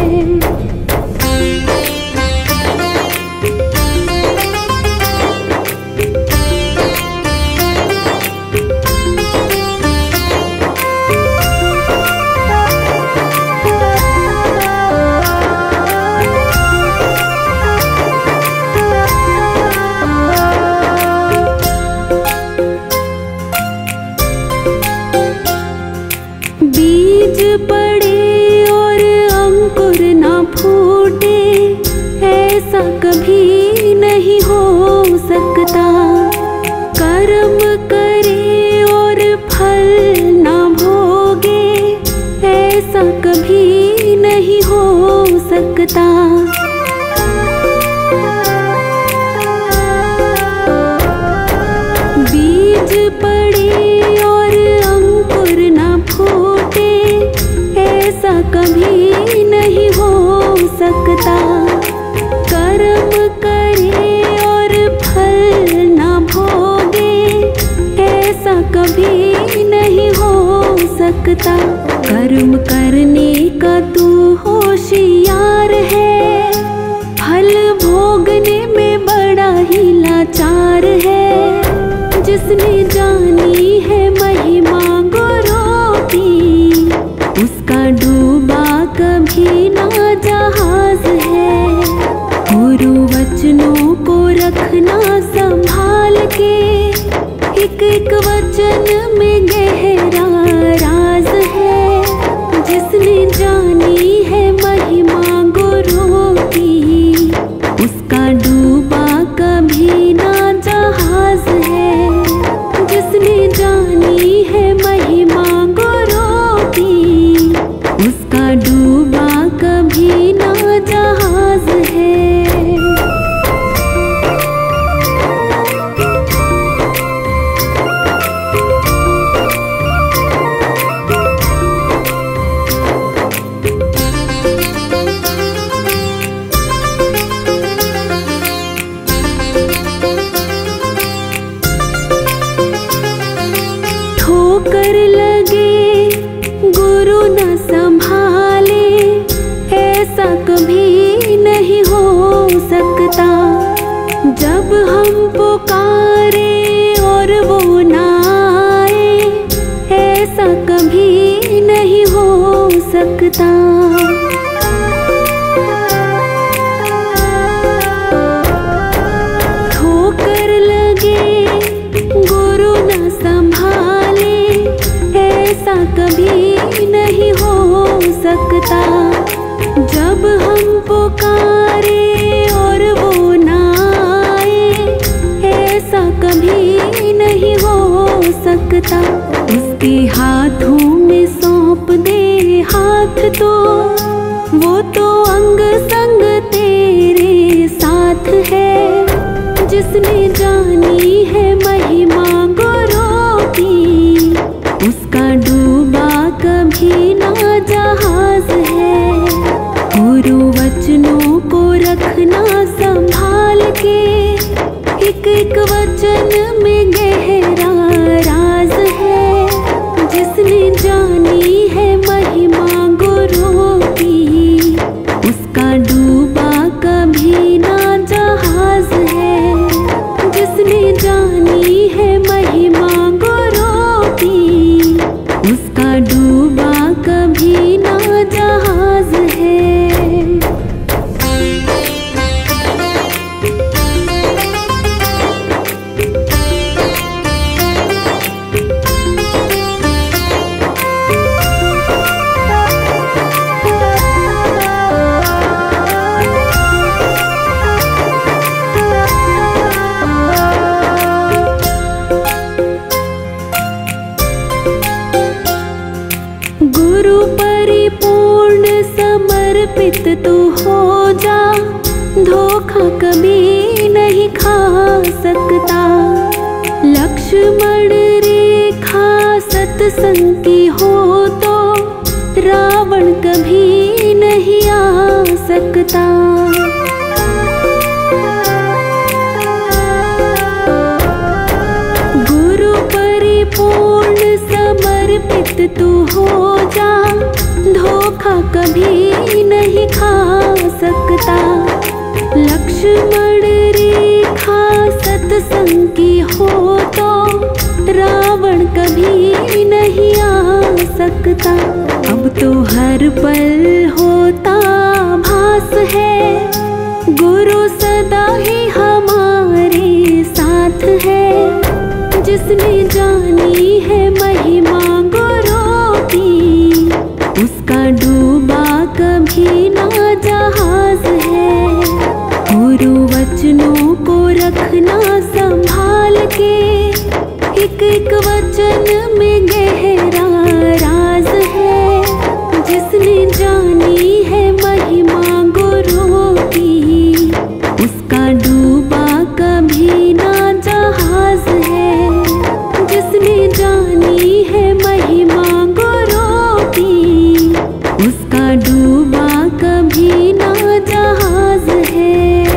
बीज पड़े और अंकुर ना फूटे, ऐसा कभी नहीं हो सकता। कर्म करे और फल ना भोगे, ऐसा कभी नहीं हो सकता। बीज पड़े और अंकुर ना फूटे, ऐसा कभी नहीं हो सकता। कर्म करे और फल ना भोगे, ऐसा कभी नहीं हो सकता। कर्म करने का तू होशियार है, फल भोगने में बड़ा ही लाचार है। जिसने जानी है महिमा गुरु की, उसका डूबा कभी ना जहाज है। गुरु वचनों को रखना संभाल के, एक एक वचन में गहरा राज है। जिसने जानी है महिमा गुरु जब हम पुकारे और वो ना आए, ऐसा कभी नहीं हो सकता। ठोकर लगे गुरु न संभाले, ऐसा कभी नहीं हो सकता। जब हम पुकारे और वो ना आए, ऐसा कभी नहीं हो सकता। उसके हाथों में सौंप दे हाथ तो, वो तो अंग संग तेरे साथ है। जिसने जानी है महिमा गुरु की, उसका डूबा कभी ना जहाज है। गुरु वचनों को रखना संभाल के, एक एक वचन में गहरा राज है। जिसने जानी है महिमा गुरु की, उसका डूबा कभी ना जहाज है। जिसने जानी है महिमा गुरु की, उसका डूबा कभी ना जहाज है। गुरु परिपूर्ण समर्पित तू हो जा, धोखा कभी नहीं खा सकता। लक्ष्मण रेखा सत्संग की हो तो, रावण कभी नहीं आ सकता। गुरु परिपूर्ण समर्पित तू हो जा, धोखा कभी नहीं खा सकता। लक्ष्मण रेखा सत्संग की हो तो, रावण कभी नहीं आ सकता। अब तो हर पल होता भास है, गुरु सदा ही हमारे साथ है। जिसने जानी है महिमा गुरु की, उसका डूबा कभी ना जहाज है। गुरु वचनों को रखना संभाल के, एक एक वचन में गहरा राज है। जिसने जानी है महिमा गुरु की, उसका डूबा कभी ना जहाज है। जिसने जानी है महिमा गुरु की, उसका डूबा कभी ना जहाज है।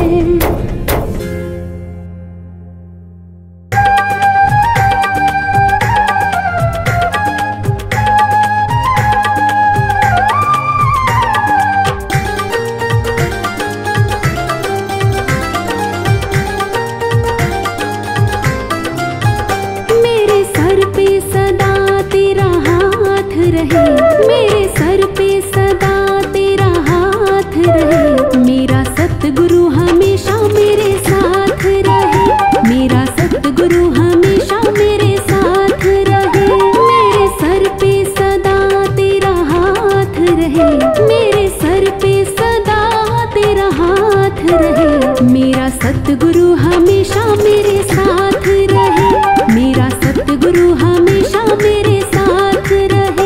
मेरे सर पे सदा तेरा हाथ रहे। मेरा सतगुरु हमेशा मेरे साथ रहे। मेरा सतगुरु हमेशा मेरे साथ रहे। मेरे सर पे सदा तेरा हाथ रहे। मेरे सर पे सदा तेरा हाथ रहे। मेरा सतगुरु हमेशा मेरे साथ रहे। मेरा सतगुरु हमेशा मेरे साथ रहे।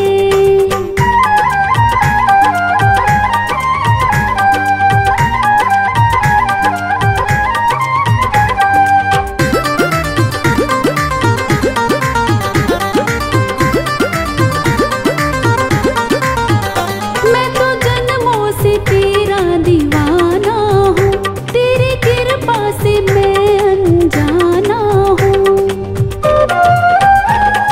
मैं तो जन्मों से तेरा दीवाना हूँ। तेरी कृपा से मैं अनजाना हूँ।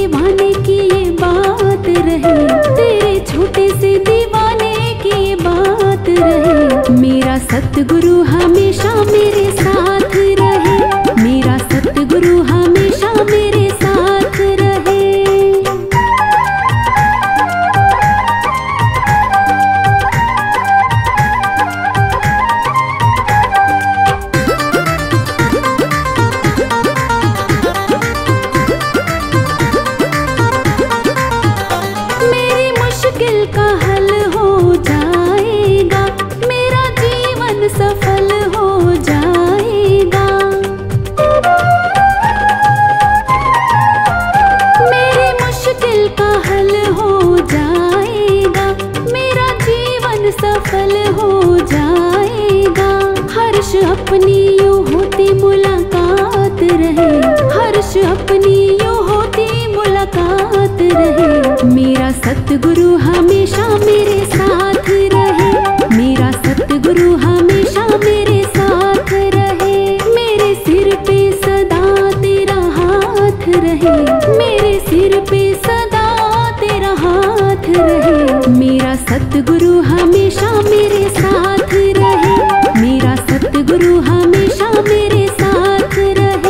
दीवाने की ये बात रहे, तेरे छोटे से दीवाने की ये बात रहे। मेरा सतगुरु हमेशा मेरे साथ रहे, मेरा सतगुरु हमेशा मेरे साथ रहे। मेरी मुश्किल का हल हो जाएगा, मेरा जीवन सफल हो जाएगा। मेरी मुश्किल का हल हो जाएगा, मेरा जीवन सफल हो जाएगा। हर्ष अपनी यूं होती मुलाकात रहे, हर्ष अपनी यूं होती मुलाकात रहे। मेरा सतगुरु हमेशा मेरे साथ रहे, मेरा सतगुरु हमेशा मेरे साथ रहे। मेरे सिर पे सदा तेरा हाथ रहे, मेरे सिर पे सदा तेरा हाथ रहे। मेरा सतगुरु हमेशा मेरे साथ रहे, मेरा सतगुरु हमेशा मेरे साथ रहे।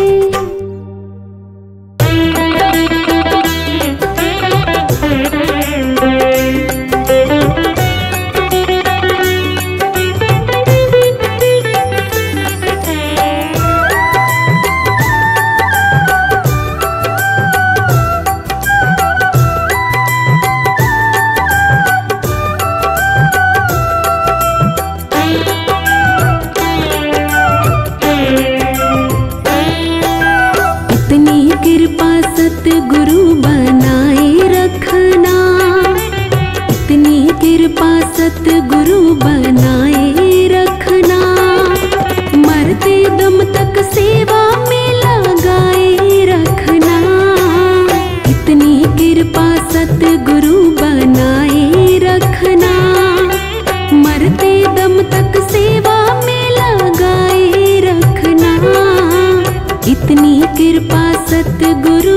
इतनी कृपा सतगुरु बनाए रखना, इतनी कृपा सतगुरु बनाए रखना। मरते दम तक सेवा में लगाए रखना, इतनी कृपा सतगुरु बनाए रखना। मरते दम तक सेवा में लगाए रखना, इतनी कृपा सतगुरु।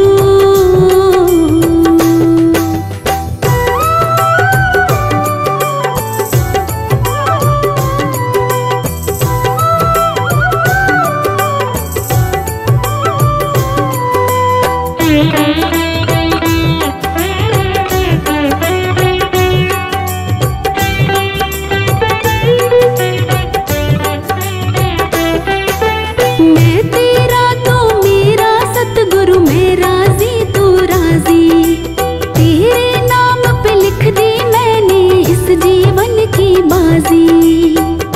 मैं तेरा तो मेरा सतगुरु, मैं राजी तू राजी। तेरे नाम पे लिख दी मैंने इस जीवन की बाजी।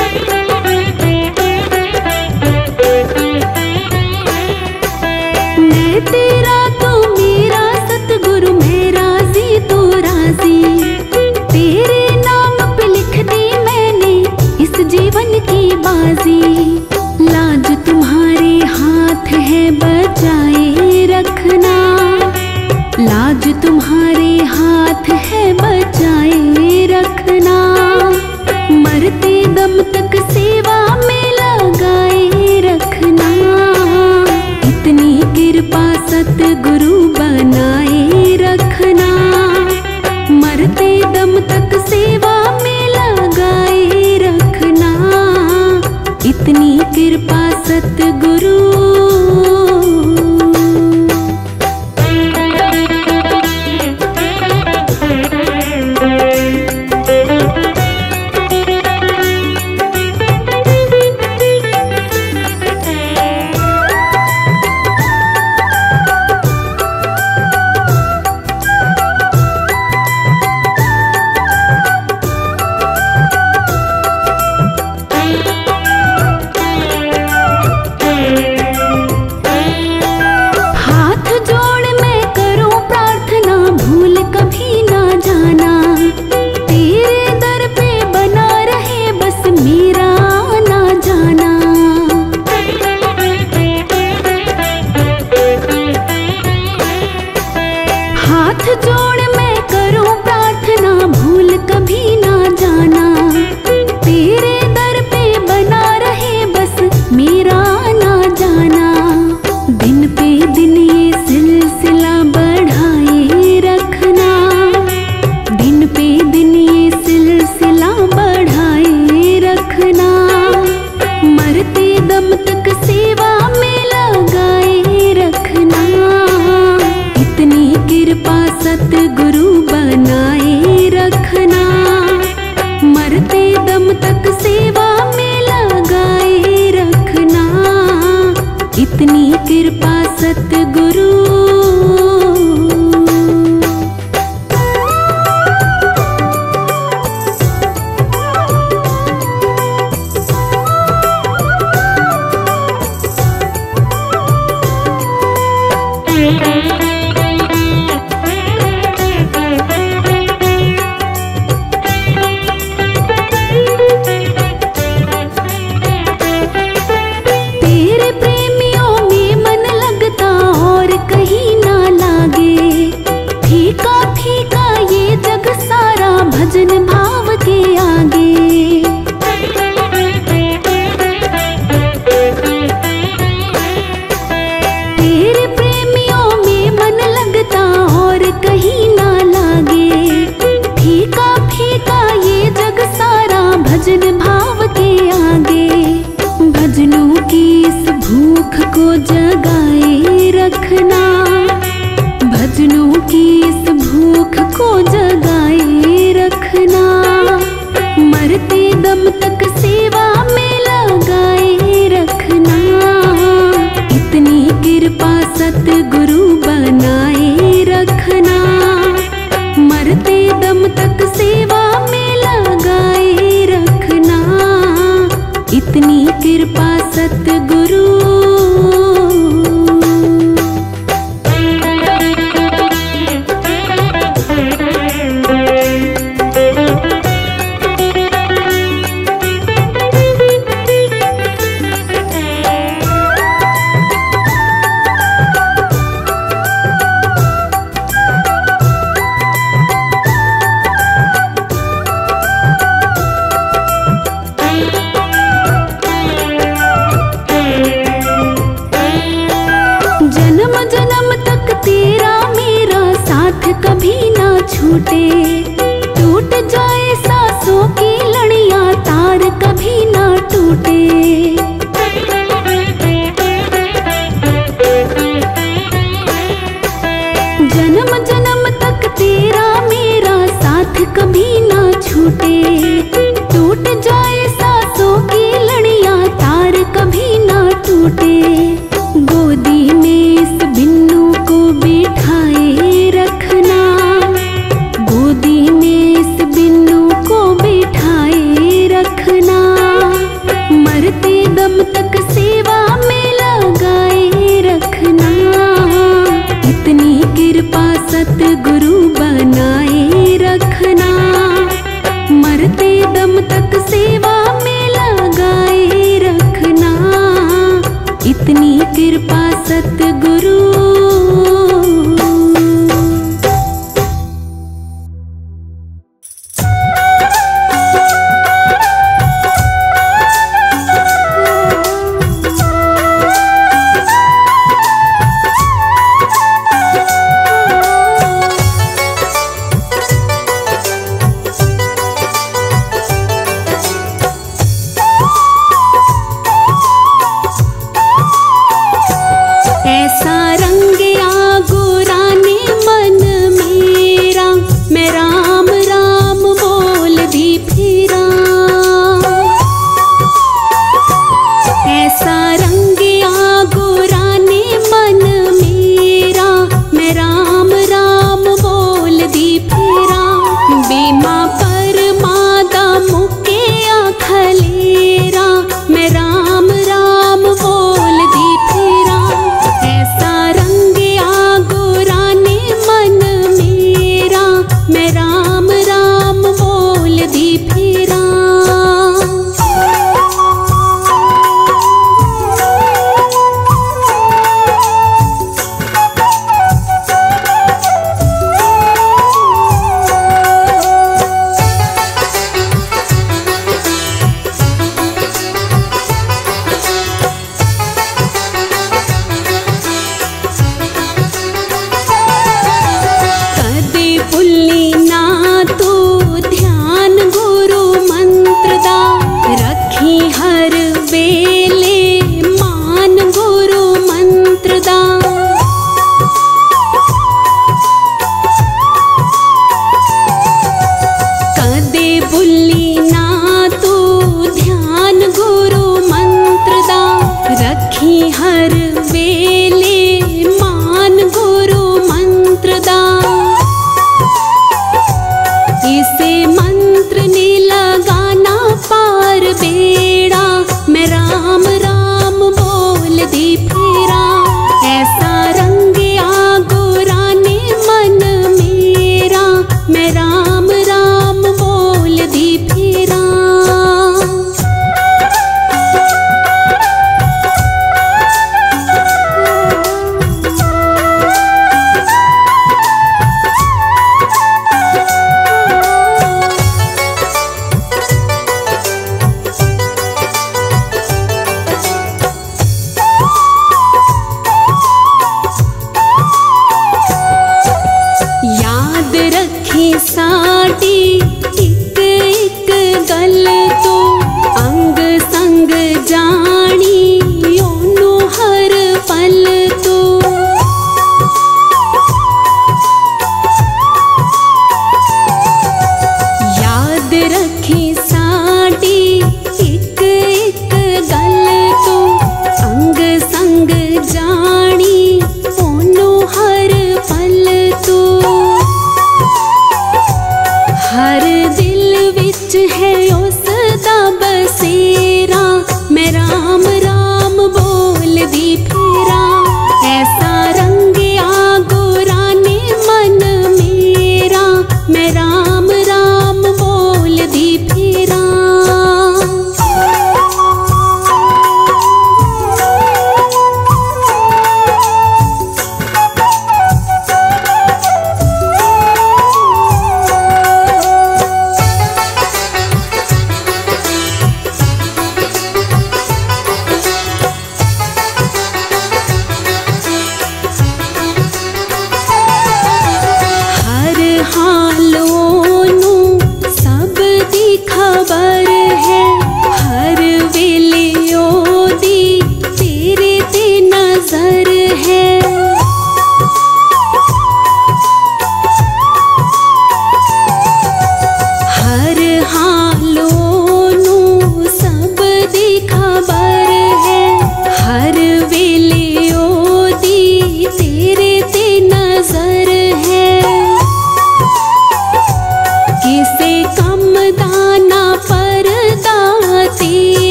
मैं तेरा तो मेरा सतगुरु, मैं राजी तू राजी। तेरे नाम पे लिख दी मैंने इस जीवन की बाजी। लाज तुम्हारे हाथ है बचाए रखना, लाज तुम्हारे हाथ है बचाए रखना। मरते दम तक सेवा में लगाए रखना, इतनी कृपा सतगुरु बनाए रखना। मरते दम तक सेवा में लगाए रखना, इतनी कृपा सतगुरु। दिन पे दिन ये सिलसिला बढ़ा सतगुरु बनाए रखना, मरते दम तक सेवा में लगाए रखना, इतनी कृपा सतगुरु। तेरे प्रेमियों में मन लगता और कहीं ना लागे, फीका फीका ये जग सारा भजन भाव के आगे। तेरे प्रेमियों में मन लगता और कहीं ना लागे, फीका फीका ये जग सारा भजन भाव के आगे। भजनों की इस भूख को जगाए रखना, भजनों की इस भूख को जगाए रखना, मरते दम तक सेवा में लगाए रखना, इतनी कृपा सतगुरु बनाए रखना, मरते दम तक सेवा में लगाए रखना, इतनी कृपा सतगुरु। जन्म जन्म तक तेरा मेरा साथ कभी ना छूटे, टूट जाए सांसों की लड़ियां तार कभी ना टूटे। जन्म जन्म तक तेरा मेरा साथ कभी ना छूटे, टूट जाए सांसों की लड़ियां तार कभी ना टूटे। गोदी में इस बिन्नू को बिठाए रखना, गोदी में इस बिन्नू को बिठाए रखना, मरते दम तक सेवा में लगाए रखना, इतनी कृपा सतगुरु बनाए रखना, मरते दम तक सेवा में लगाए रखना, इतनी कृपा सतगुरु। ऐसा रंग आ गुराने मन मेरा, मैं राम राम बोल दी फिरा। ऐसा रंग आ गुराने मन मेरा, मैं राम राम बोल दी फिरा। बेमा पर मादा मुके आखलेरा, मैं राम राम बोल दी फिरा। ऐसा रंग आ गुराने मन मेरा, मैं राम राम बोल दी फिरा।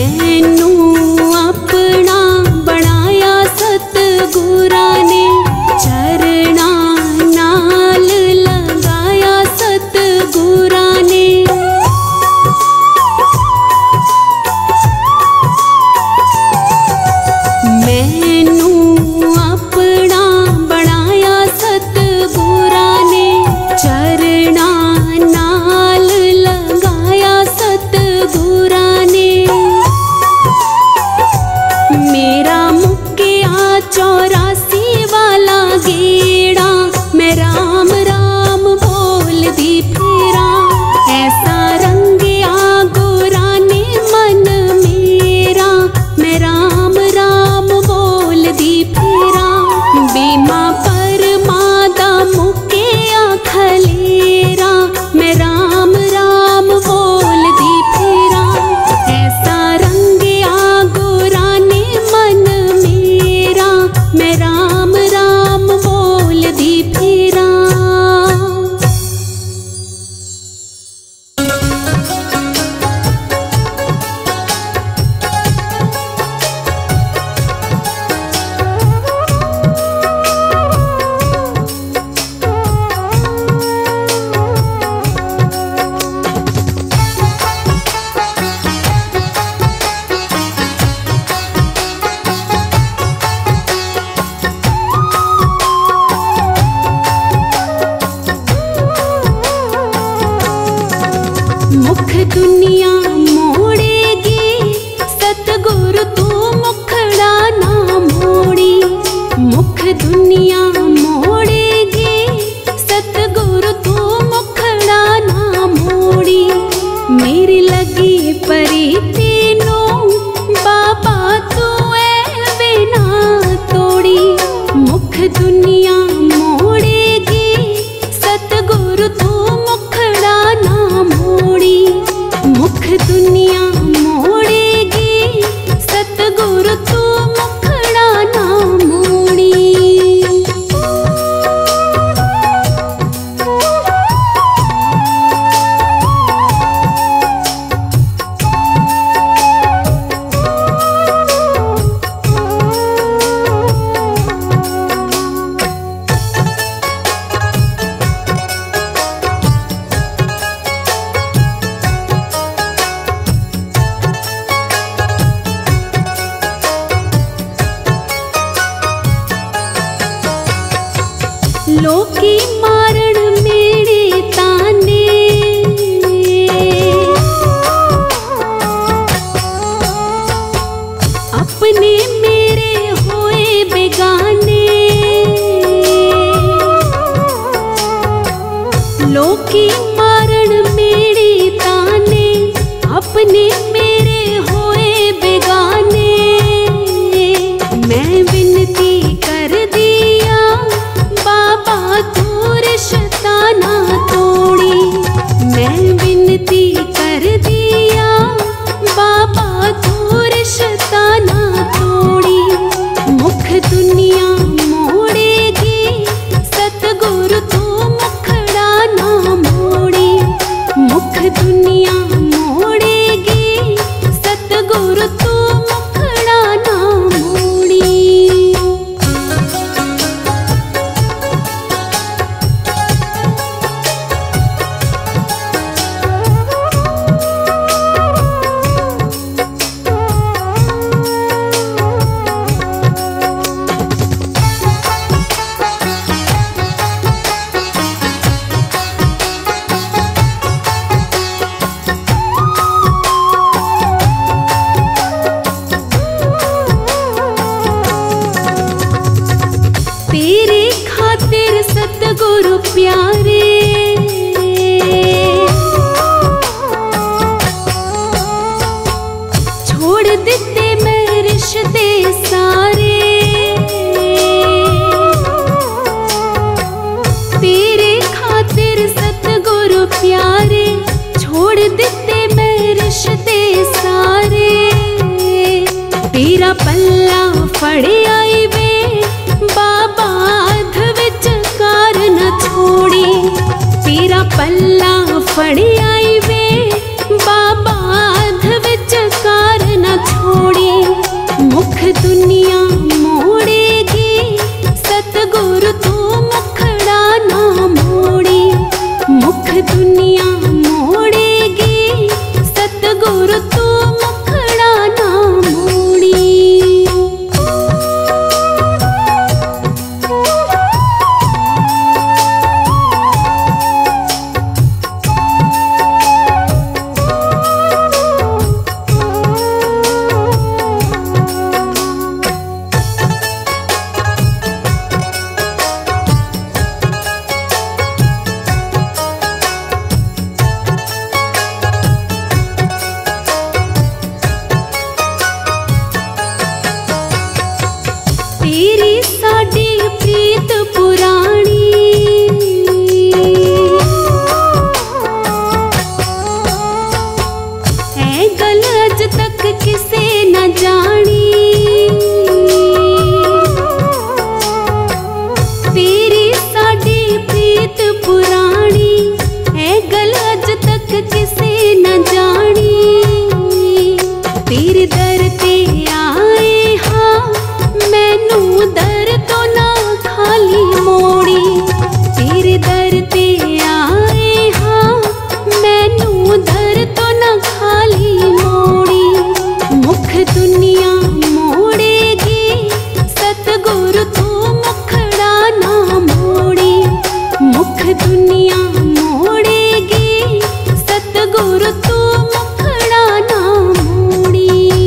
मैनू अपना बनाया सतगुरा ने, चरना नाल लगाया सतगुरा ने। मैनू अपना बनाया सतगुरा ने, चरना नाल लगाया सतगुरा ने। मेरा मुक्किया 84 वाला गेड़ा, मैं राम राम बोलदी फिरा। ऐसा रंगिया गुरा ने मन मेरा, मैं राम राम बोलदी फिरा। बीमा परमा दा मुक्किया खलेरा, मैं राम राम बोलदी फिरा। ऐसा रंगिया गुरा ने मन मेरा, मैं राम राम बोलदी फिरा। मुख दुनिया मोड़ेगी, सतगुरु तू मुखड़ा ना मोड़ी। मुख दुनिया मोड़ेगी, सतगुरु तू मुखड़ा ना मोड़ी। मेरी लगी परीति नो बाबा तू ऐवे ना तोड़ी। मुख दुनिया मोड़ेगी, सतगुरु तू मुखड़ा ना मोड़ी। मुख दुनिया मोड़ेगी, सतगुरु तू मुखड़ा ना मोड़ी। लोकी मारण मेरे ताने, अपने मेरे होए बेगाने। लोकी मारण मेरे ताने, अपने मेरे होए बेगाने। मैं विनती कर दिया बाबा तू रिश्ता ना तोड़ी। मैं विनती कर दिया बाबा तू रिश्ता ना तोड़ी। मुख दुनिया मोड़ेगी, सतगुरु तू मुखड़ा ना मोड़ी। मुख दुनिया मोड़ेगी, सतगुरु तू मुखड़ा ना मोड़ी। तेरे खातिर सतगुरु प्यारे, छोड़ दिते मैं रिश्ते सारे। तेरे खातिर सतगुरु प्यारे, छोड़ दिते मैं रिश्ते सारे। तेरा पल्ला फड़े आई वे बाबा अध विच कार न छोड़ी। तेरा पल्ला फड़े आई वे बाबा अध विच कार न तेरे दर ते आए हाँ मैनू दर तो ना खाली मोड़ी। तेरे दर ते आए हाँ मैनू दर तो ना खाली मोड़ी। मुख दुनिया मोड़ेगी सतगुरु तू मुखड़ा ना मोड़ी। मुख दुनिया मोड़ेगी सतगुरु तू मुखड़ा ना मोड़ी।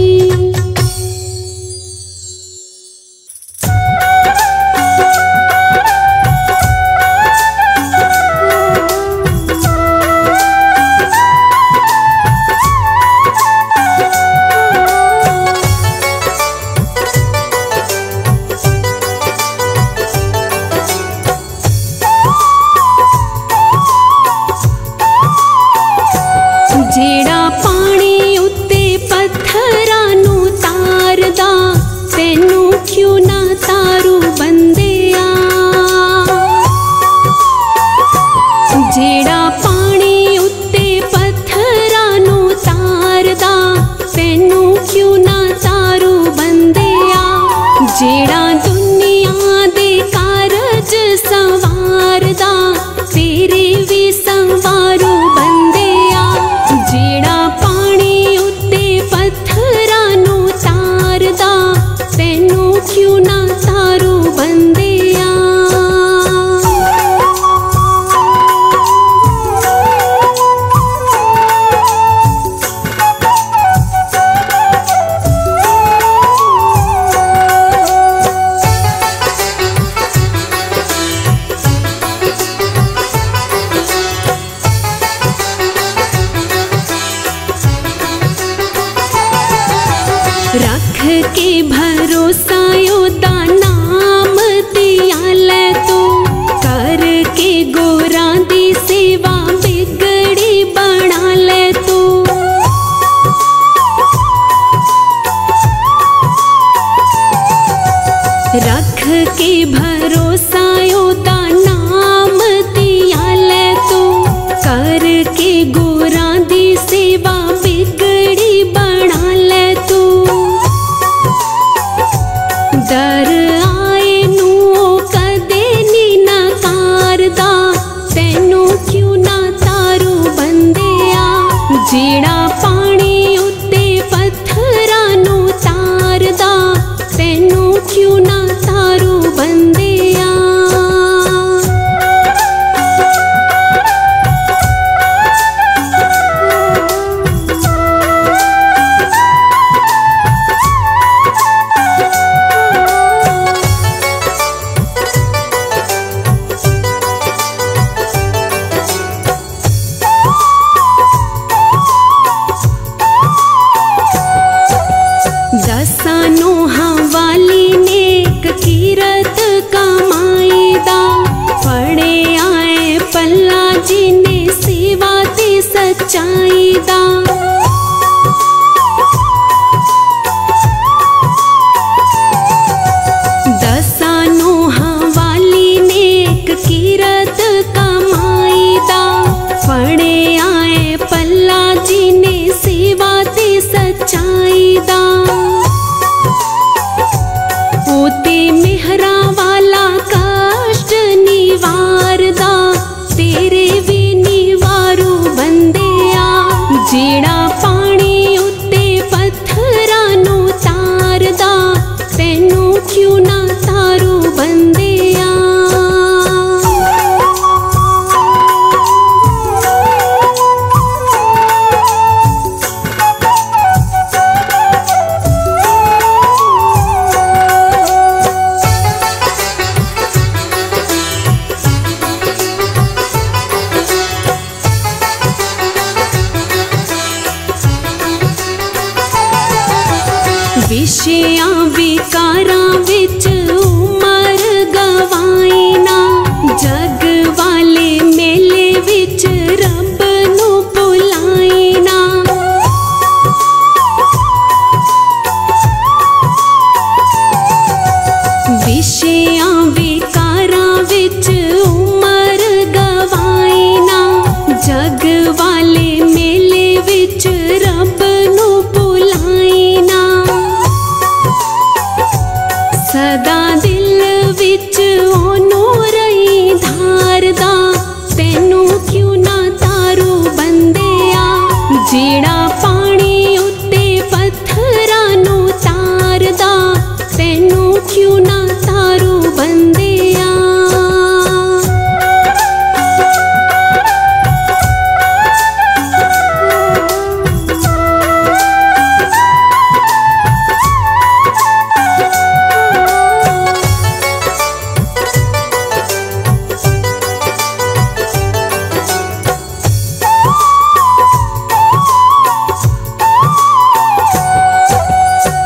जेड़ा पानी उत्ते पत्थरां नू तारदा तैनू क्यों ना तारू बंदिया। जेड़ा पानी उत्ते पत्थरां नू तारदा तैनू क्यों ना तारू बंदिया। जेड़ा दुनिया दे कारज संवारदा तेरे भी संवारू बंदिया। जेड़ा पानी उत्ते पत्थरां नू तारदा तैनू क्यों ना तारू बंदिया। रख के भरोसा ओदा नाम दिया ले तू करके गोरां दी सेवा बिगड़ी बना ले तू। रख के भरोसा ओदा नाम दिया ले तू करके गोरां दी सेवा बिगड़ी बना ले तू। दर आए नू कदे नी नकारदा तैनू क्यों ना तारू बंदिया। जेड़ा पानी उत्ते पत्थरां नू तारदा तैनू क्यों ना तारू बंदिया। दसां नूहां वाली नेक कीरत कमाईदा फड़े आए पल्ला जिने सेवा ते सच्चाईदा। दसां नूहां वाली नेक कीरत कमाईदा फड़े आए पल्ला जिने सेवा ते सच्चाईदा। पोते मेहरा वाला कष्ट निवारदा तेरे भी निवारू बंदिया। जेड़ा पानी उत्ते पत्थरां नू तारदा तैनू क्यों ना तारू बंदिया। विषयां विकारां विच उमर गवाई ना जग वाले मेले विच रब नू भुलाई ना। विषयां विकारां विच उमर गवाई ना जग वाले मेले विच रब नू भुलाई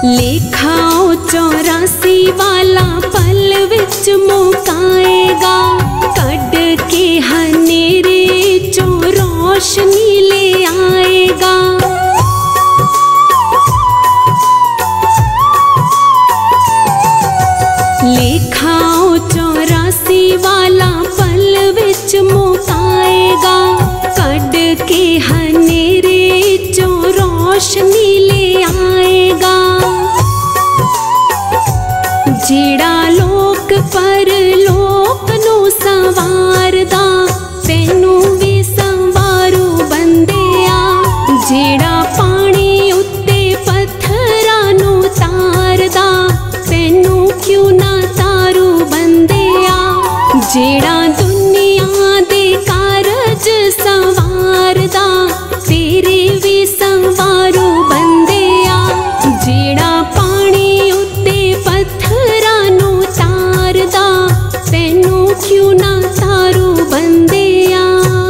लेखाओ 84 वाला पल विच मुकाएगा, कड के हनेरे चो रोशनी ले आएगा। लेखाओ 84 वाला पल विच मुकाएगा, कड के हनेरे चो रोशनी ले आएगा। जेड़ा लोक पर लोक नू संवारदा, तैनू भी संवारू बंदिया। जेड़ा पानी उत्ते पत्थरां नू तारदा, तैनू क्यों ना तारू बंदिया। जेड़ा दुनिया दे कारज संवारदा, तेरे भी संवारू बंदिया। जेड़ा पानी उत्ते पत्थरां नू तारदा, तैनू क्यों ना तारू बंदिया।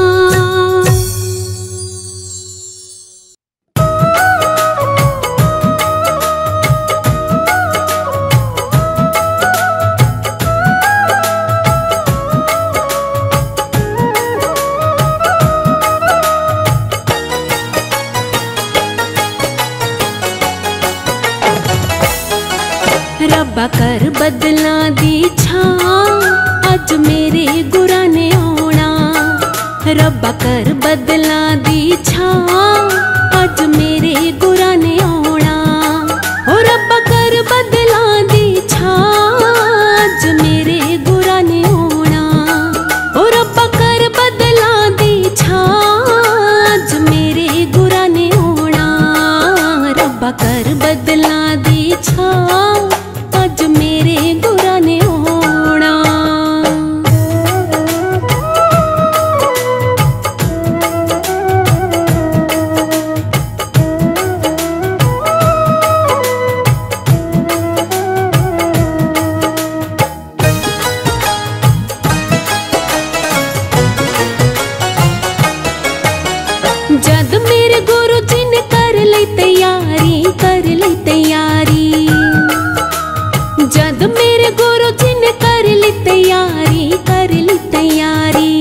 रब्बा कर बदलां दी छां, अज मेरे गुरां ने आउणा। रब्बा कर बदलां दी छां, अज मेरे गुरां ने आउणा। ओ रब्बा कर बदलां दी छां, अज मेरे गुरां ने आउणा। ओ रब्बा कर बदलां दी छां, अज मेरे गुरां ने आउणा। रब्बा कर बदलां दी छां, अज मेरे गुरां ने आउणा। जद मेरे गुरु जी ने कर ली तैयारी, कर ली तैयारी। जद मेरे गुरु जी ने कर ली तैयारी, कर ली तैयारी।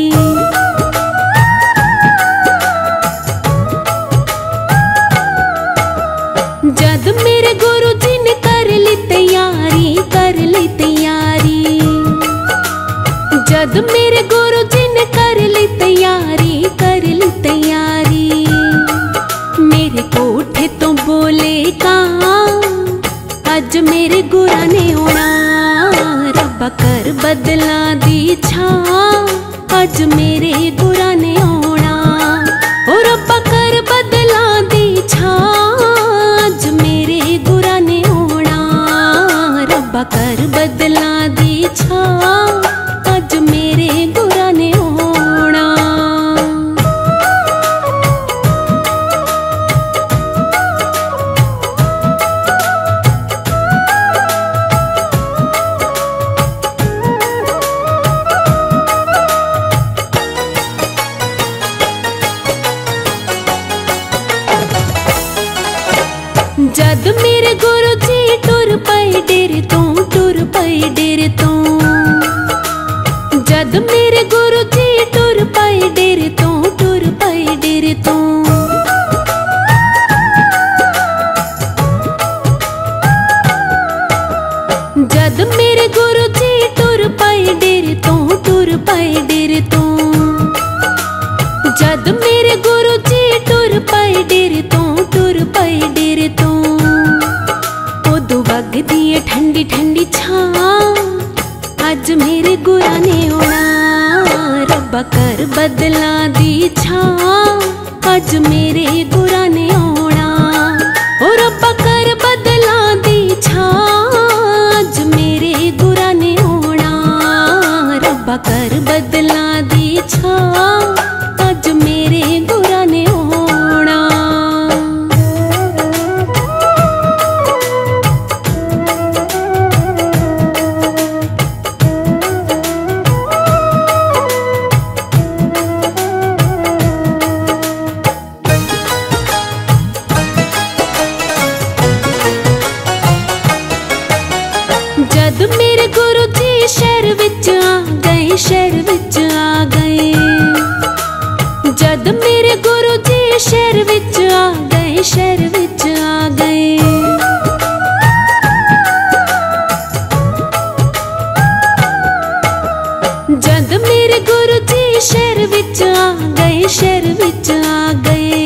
जद मेरे गुरु जी ने कर ली तैयारी, कर ली तैयारी। जद मेरे गुरु जी ने कर ली तैयारी, कर ली तैयारी। मेरे कोठे तो बोले कां, अज मेरे गुरां ने आउणा। रब्बा कर बदलां दी छां, अज मेरे गुरां ने आउणा। ओ रब्बा कर बदलां दी छां, अज मेरे गुरां ने आउणा। रब्बा कर बदलां दी छां, अज मेरे गुरां ने आउणा। जद मेरे गुरु जी टुर पए डेरे तो, टुर पए डेरे तो। जद मेरे गुरु जी टुर पए डेरे तो, टुर पए डेरे तो। जद मेरे गुरु जी टुर पए डेरे तो, टुर पए डेरे तो। जद मेरे गुरु जी टुर पए डेरे तो, टुर पए डेरे तो। उदू वगदी है ठंडी ठंडी छां, अज मेरे गुरां ने आउणा। रब्बा कर बदलां दी छां, अज मेरे गुरां ने आउणा। ओ रब्बा कर बदलां दी छां, अज मेरे गुरां ने आउणा। रब्बा कर बदलां दी छां, अज मेरे गुरां ने आउणा। गए, शहर विच आ गए। जद मेरे गुरु जी शहर विच आ गए, शहर विच आ गए। जद मेरे गुरु जी शहर विच आ गए, शहर विच आ गए।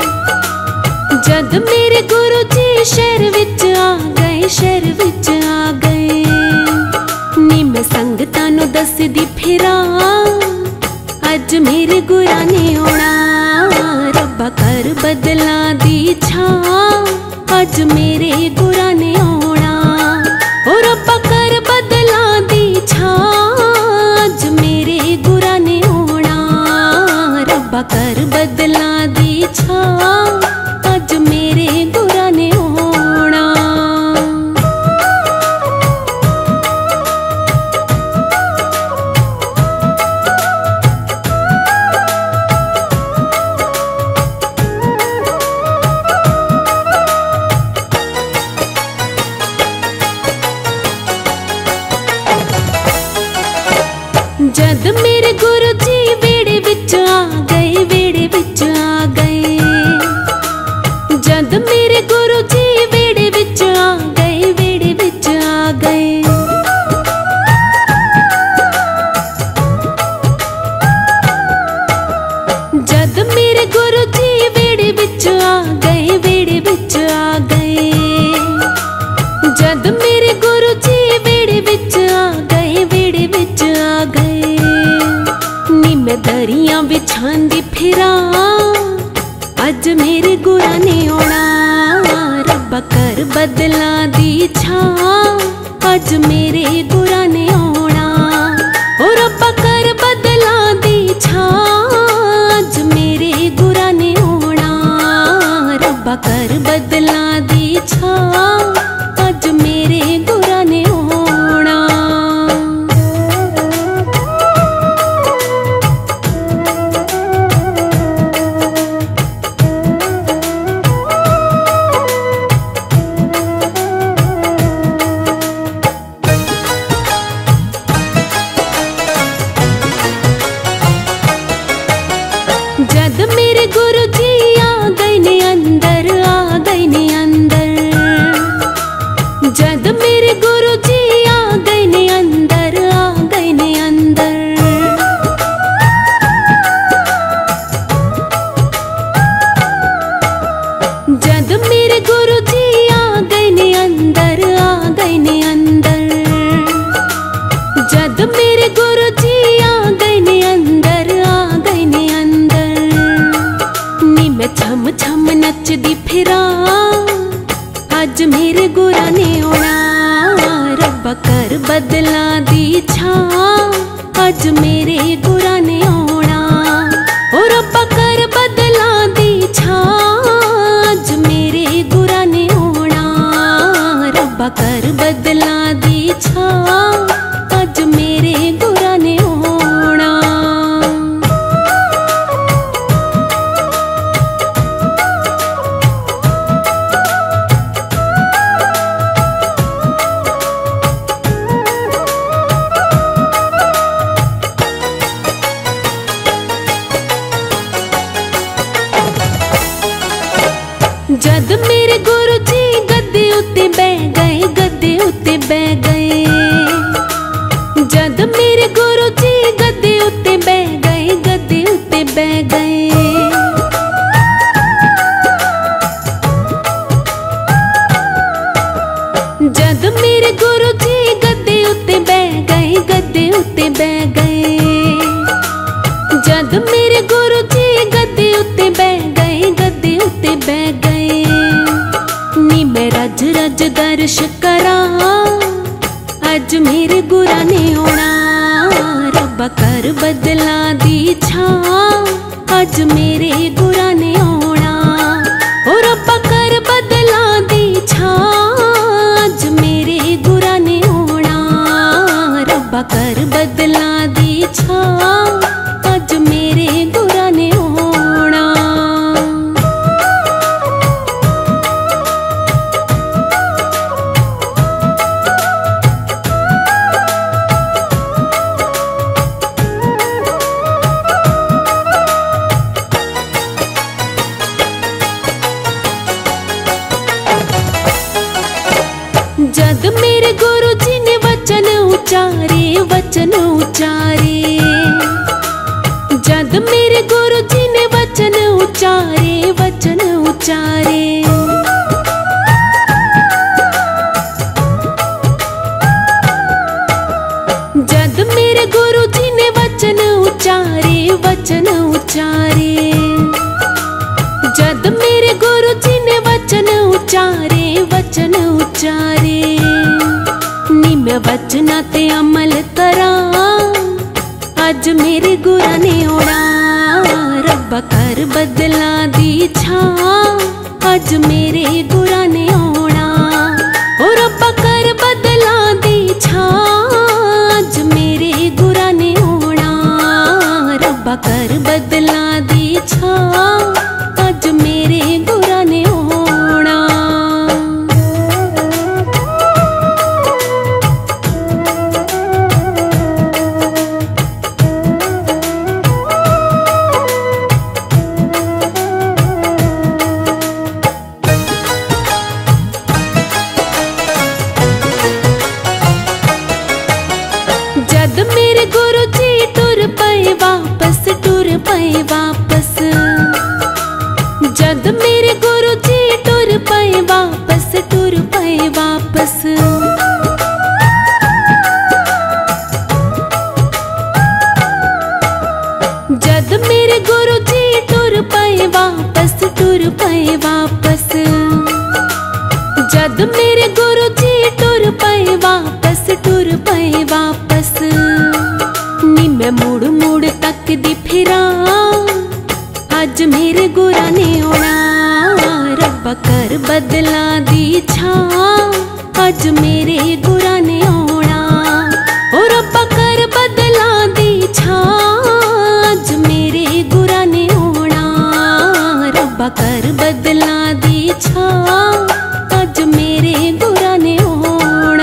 जद मेरे गुरु जी शहर विच आ गए, शहर विच आ गए। नी मैं संगतां नूं दसदी फिरां, अज मेरे गुरां ने आउणा। रब्बा कर बदलां दी छां, अज मेरे गुरां ने आउणा। ओ रब्बा कर बदलां दी छां, अज मेरे गुरां ने आउणा। रब्बा कर बदलां दी छां, अज मेरे गुरां ने आउणा। जद मेरे गुरु जी वेड़े विच आ गए, वेड़े विच आ गए। जद मेरे गुरु जी वेड़े विच आ गए, वेड़े विच आ गए। जद मेरे गुरु जी वेड़े विच आ गए, वेड़े विच आ गए। जद मेरे गुरु जी वेड़े विच आ गए, वेड़े विच आ गए। नी मैं दरियां बिछांदी फिरां, अज मेरे गुरां ने आउणा। रब्बा कर बदलां दी छां, अज मेरे गुरां ने आउणा। ओ रब्बा कर बदलां दी छां, अज मेरे गुरां ने आउणा। रब्बा कर बदलां दी छां, अज मेरे गुरां ने आउणा। जद मेरे गुरु जी आ गए ने अंदर, आ गए ने अंदर। जद मेरे गुरु जी आ गए ने अंदर, आ गए ने अंदर। जद मेरे गुरु जी आ गए ने अंदर, आ गए ने अंदर। जद मेरे गुरु जी आ गए ने अंदर, आ गए ने अंदर। नी मैं छम छम नचदी फिरां, अज मेरे गुरां ने आउणा। रब्बा कर बदलां दी छां, अज मेरे गुरां ने आउणा। ओ रब्बा कर बदलां दी छां, अज मेरे गुरां ने आउणा। रब्बा कर बदलां दी छां, अज मेरे गुरां ने आउणा। जद मेरे गुरु जी गद्दे उत्ते बैठ गए, गद्दे उत्ते बैठ गए। जद मेरे गुरु जी गद्दे उत्ते बैठ गए, गद्दे उत्ते बैठ गए। जद मेरे गुरु जी गद्दे उत्ते बैठ गए, गद्दे उत्ते बैठ गए। जद मेरे गुरु जी गद्दे उत्ते बैठ गए, गद्दे उत्ते बैठ गए। नी मैं रज रज दर्श करां, अज मेरे गुरां ने आउणा। रब्बा कर बदलां दी छां, अज मेरे गुरां ने आउणा। ओ रब्बा कर बदलां दी छां, अज मेरे गुरां ने आउणा। रब्बा कर बदलां दी छां, अज मेरे गुरां ने आउणा। उचारे वचन उचारे। जद मेरे गुरु जी ने वचन उचारे वचन उचारे। जद मेरे गुरु जी ने वचन उचारे वचन उचारे। जद मेरे गुरु जी ने वचन उचारे वचन उचारे। नी मैं वचना ते अमल करा, अज मेरे गुरा ने ओना। रब्बा कर बदला दी छा, अज मेरे गुरा ने ओना। ओ रब्बा कर बदला दी छा, अज मेरे गुरा ने ओना। रब्बा कर बदला दी छा, अज मेरे गुरा ने ओना। जद मेरे गुरु जी टुर पए वापस टुर पए वापस। जद मेरे गुरु जी टुर पए वापस टुर पए वापस। जद मेरे गुरु जी टुर पए वापस टुर पए वापस। जद मेरे गुरु जी टुर पए वापस टुर पए वापस। नी मैं मुड़ मुड़ तक दी फिरा, अज मेरे गुरा ने ओना। रब्बा कर बदला दी छा, अज मेरे गुरा ने ओना। ओ रब्बा कर बदला दी छा, अज मेरे गुरा ने ओना। रब्बा कर बदला दी छा, अज मेरे गुरा ने ओना।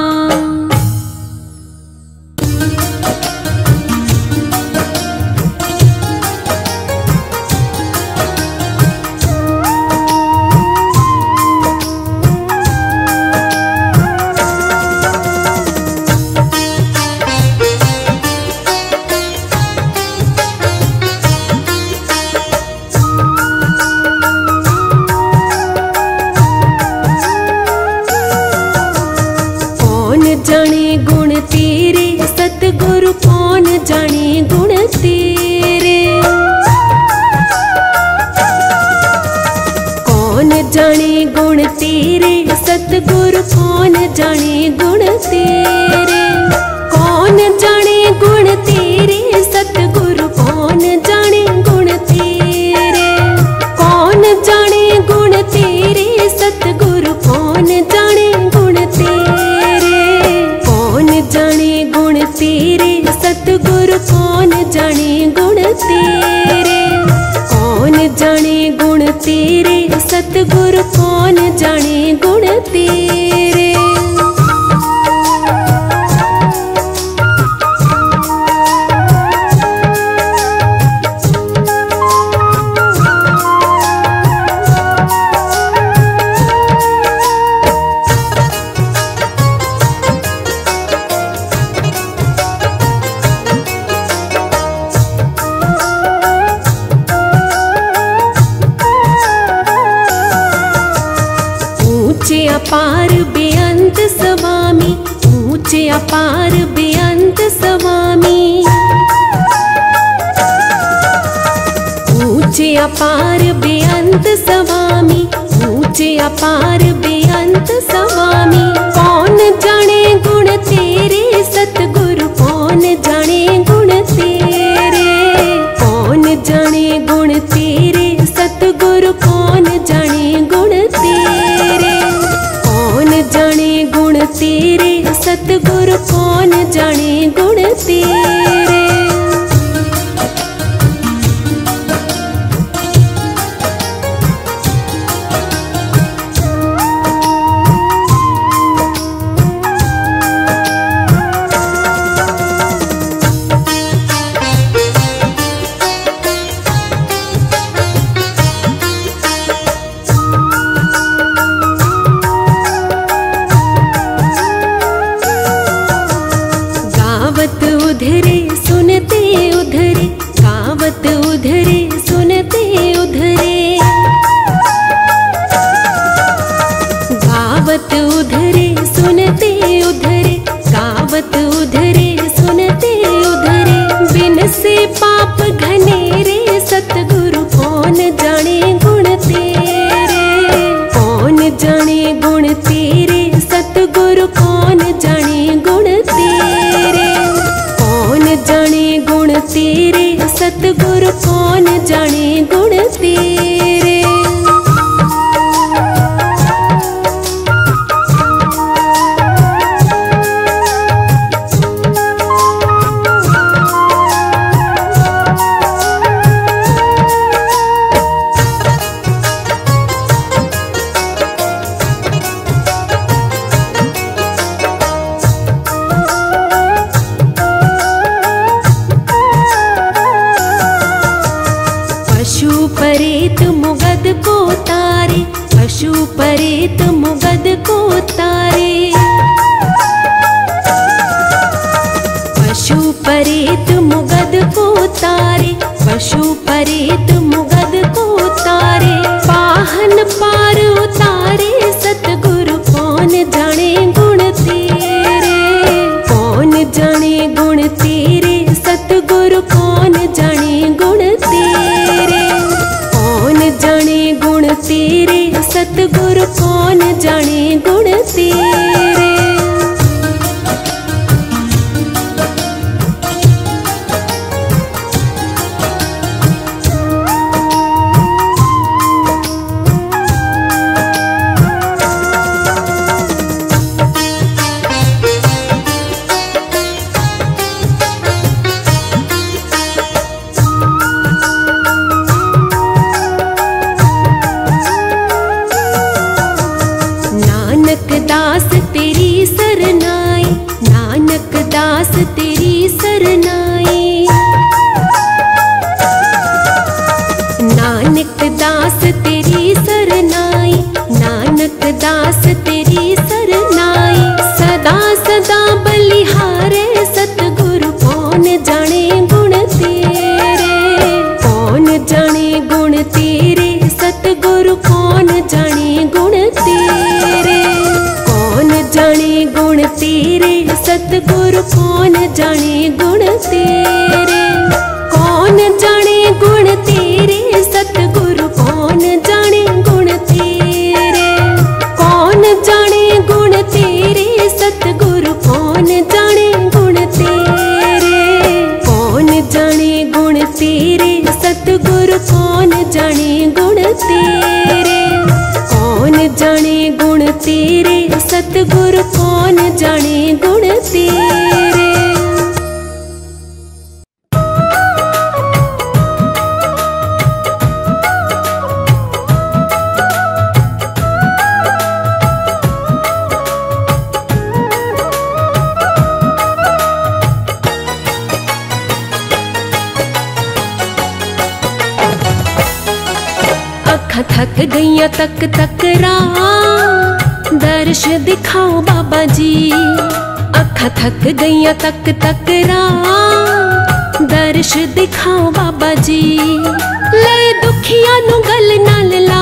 जाने गुण तेरे सतगुरु, कौन जाने गुण तेरे। कौन जाने गुण तेरे सतगुरु, कौन जाने गुण तेरे। कौन जाने गुण तेरे सतगुरु, कौन जाने गुण तेरे। कौन जाने गुण तेरे सतगुरु, कौन जाने गुण तेरे। कौन जाने गुण तेरे सतगुरु, कौन जाने गुण तेरे। कौन जाने गुण तेरे सतगुरु, कौन जाने गुण तेरे। ऊंचे अपार बेअंत स्वामी, ऊंचे अपार बेअंत स्वामी। ऊंचे अपार बेअंत स्वामी, ऊंचे अपार बेअंत स्वामी। कौन जाने गुण तेरे सतगुरु, कौन जाने गुण तेरे। कौन जाने गुण तेरे सतगुरु, कौन जाने गुण तेरे। कौन जाने गुण तेरे सतगुरु, कौन जाने गुण तेरे। गावत उधरे सुनते उधरे, गावत उधरे सुनते उधरे। बिन से पाप घनेरे सतगुरु कौन जाने गुण तेरे, कौन जाने गुण तेरे सतगुरु कौन जाने गुण तेरे, कौन जाने गुण तेरे सतगुरु कौन जाने गुण तेरे। परेत मुगद को तारे, पशु परेत मुगद को तारे, पशु परेत मुगद को तारे, पशु परेत मुगद को तारे। पाहन पार उतारे सतगुरु कौन जाने गुण तेरे, कौन जाने गुण तेरे सतगुरु कौन जाने गुण तेरे, कौन जाने गुण तेरे सतगुरु कौन जाने गुण तेरे। नानक दास तेरी सरनाई, नानक दास तेरी सरनाई, नानक दास तेरी सरनाई, नानक दास तेरी सरनाई। सदा सदा बलिहारे सतगुरु कौन जाने गुण तेरे, कौन जाने गुण तेरे सतगुरु कौन जाने गुण तेरे, कौन जाने गुण तेरे सतगुरु कौन जाने गुण तेरे, कौन जाने गुण तेरे सतगुरु कौन जाने गुण तेरे, कौन जाने गुण तेरे सतगुरु कौन जाने गुण तेरे, कौन जाने गुण तेरे सतगुरु कौन जाने गुण तेरे, कौन जाने गुण तेरे सतगुरु कौन जाने गुण तेरे। अखा थक गईया तक तक दर्श दिखाओ बाबा जी, अखा थक गईया तक तक दर्श दिखाओ बाबा जी। ले दुखिया नु गल नाल ला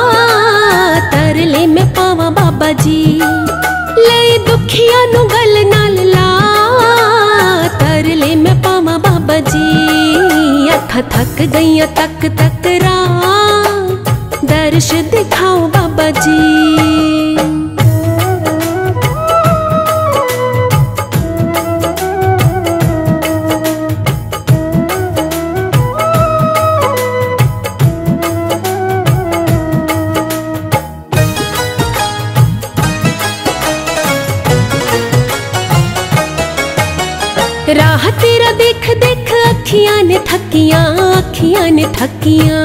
तरले में पावा बाबा जी, ले दुखिया नु गल नाल ला तरले में पावा बाबा जी। अखा थक गईया तक तक दर्श दिखाओ बाबा जी। राह तेरा देख देख अखियां ने थकियां, अखियां ने थकियां।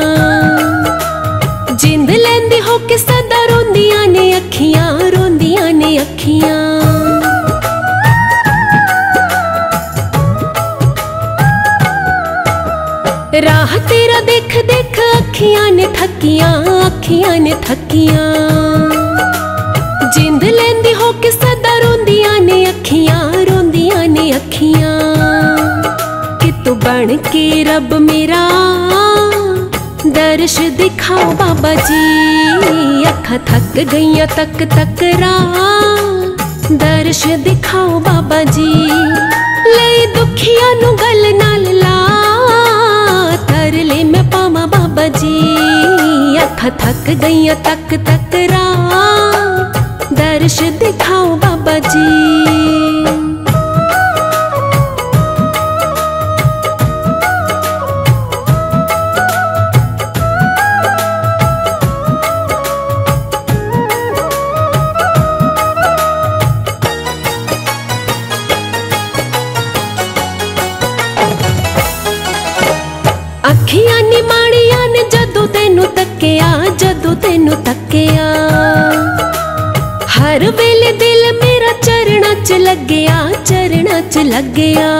जिंद लेंदी हो के सदा रोंदियां ने अखियां, रोंदियां ने अखियां। राह तेरा देख देख अखियां ने थकियां, अखियां ने थकियां। जिंद लेंदी हो के सदा रोंदियां ने अखियां, रोंदियां ने अखियां। कि तू बन के रब मेरा दर्श दिखाओ बाबा जी, अखा थक गईया तक तक राह। दर्श दिखाओ बाबा जी, ले दुखिया नु गल नाल ला। तरले मैं पावा बाबा जी, अखा थक गईया तक तक राह। दर्श दिखाओ बाबा जी। अखियां नी माड़ियां ने जदों तेनू तक्किया, जदों तेनू तक्किया। हर वेले दिल मेरा चरणां च लग्गिया, चरणां च लग्गिया।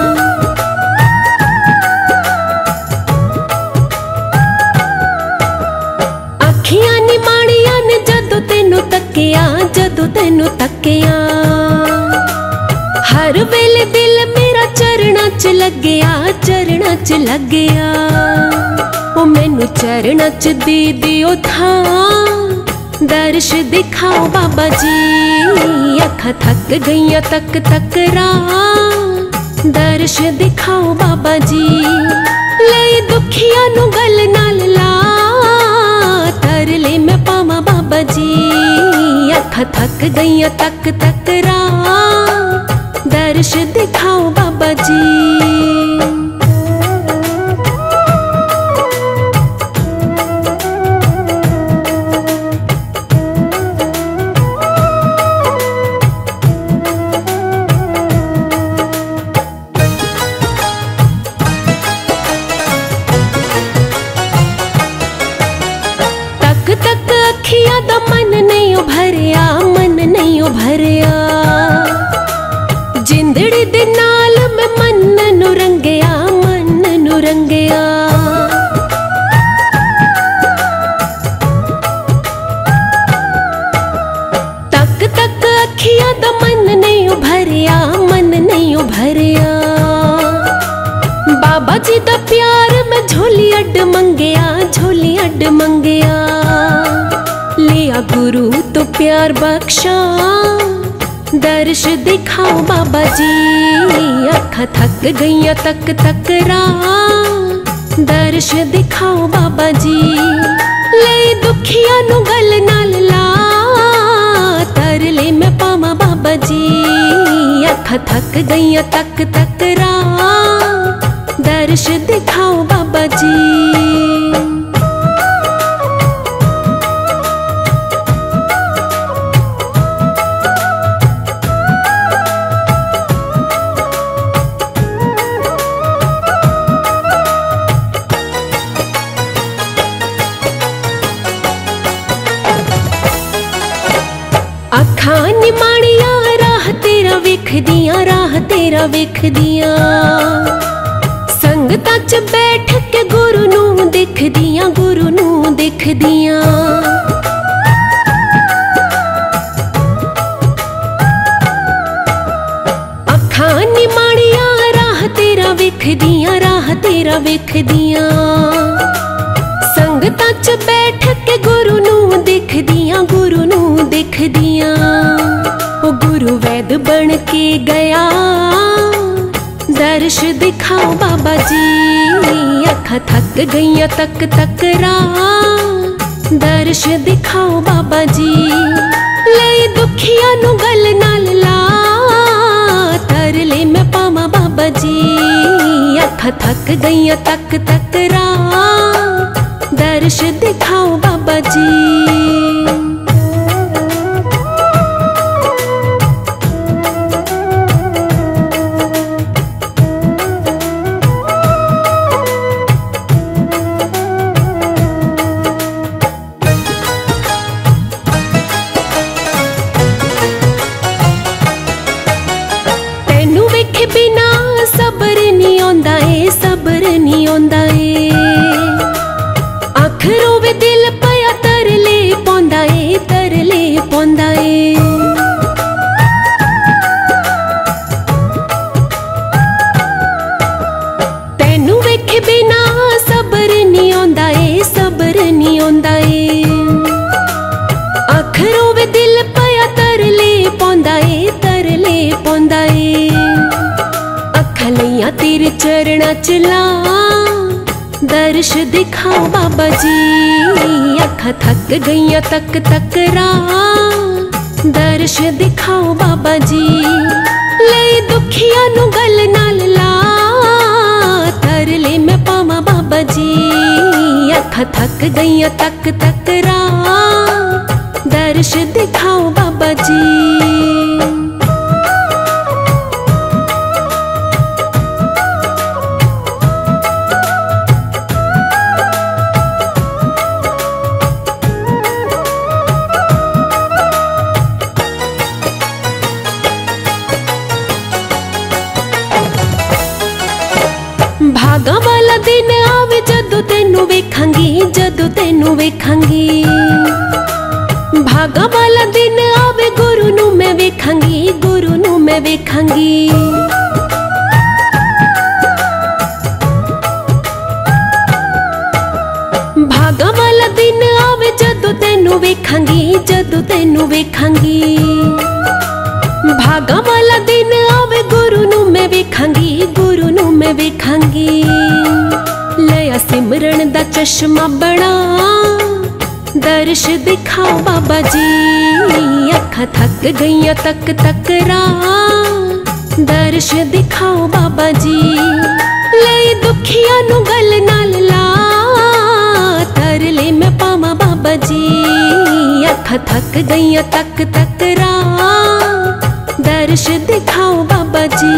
अखियां नी माड़ियां ने जदों तेनू तक्किया, जदों तेनू तक्किया। हर वेले दिल मेरा चरणां च लग्गिया, चरणां च लग्गिया। ओ मैनू चरणां च दे दियो थां। दर्श दिखाओ बाबा जी, अखा थक गईया तक तक राह। दर्श दिखाओ बाबा जी, ले दुखिया नु गल नाल ला। तरले मैं पावा बाबा जी, अखा थक गईया तक तक राह। दर्श दिखाओ बाबा जी। तक तक अखियां दा मन नहीं उभरिया, मन नहीं उभरिया। जिंदड़ी दे नाल मैं मन नू रंगिया, मन नू रंगिया। तक तक अखियां दा मन नहीं उभरिया, मन नहीं उभरिया। बाबा जी दा प्यार मैं झोली अड्ड मंगिया, झोली अड्ड मंगिया। लिया गुरु तो प्यार बख्शा। दर्श दिखाओ बाबा जी, अखा थक गईया तक तक राह। दर्श दिखाओ बाबा जी, ले दुखिया नु गल नाल ला। तरले मैं पावा बाबा जी, अखा थक गईया तक तक राह। दर्श दिखाओ बाबा जी। अखां नी माड़ियां राह तेरा वेखदियां, राह तेरा वेखदियां। संगतां च बैठ के गुरु नू दिखदियां, गुरु नू दिखदियां। अखां नी माड़ियां राह तेरा वेखदियां, राह तेरा वेखदियां। संगतां च बैठ के गुरु नू दिखदियां, गुरु नू दिखदियां। ओ गुरु वैद बन के गया। दर्श दिखाओ बाबा जी, अखा थक गईया तक तक राह। दर्श दिखाओ बाबा जी, ले दुखिया नु गल नाल ला। तरले मैं पावा बाबा जी, अखा थक गईया तक तक राह। दर्श दिखाओ बाबा जी। तेनू वेखे बिना सबर नहीं आंदा ए, सबर नहीं आंदा ए। अख रोवे दिल पर वीर चरणा चला, दर्श दिखाओ बाबा जी। अखा थक गईया तक तकरा, दर्श दिखाओ बाबा जी। ले दुखिया नु गल नाल ला, तरले मैं पावा बाबा जी। अखा थक गईया तक तकरा, दर्श दिखाओ बाबा जी। भागा वाला दिन आवे जदों तेनू वेखांगी, जदों तेनू वेखांगी। भागा वाला दिन आवे गुरु नू मैं वेखांगी, गुरु नू मैं वेखांगी। भागा वाला दिन आवे जदों तेनू वेखांगी, जदों तेनू वेखांगी। भागा वाला दिन आवे गुरु नू मैं वेखांगी, गुरु नू मैं वेखांगी। लया सिमरन दा चश्मा बना, दर्श दिखाओ बाबा जी। अखा थक गईया तक तकरा, दर्श दिखाओ बाबा जी। ले दुखिया नु गल नाल ला, तरले मैं पावा बाबा जी। अखा थक गईया तक तकरा, दर्श दिखाओ बाबा जी।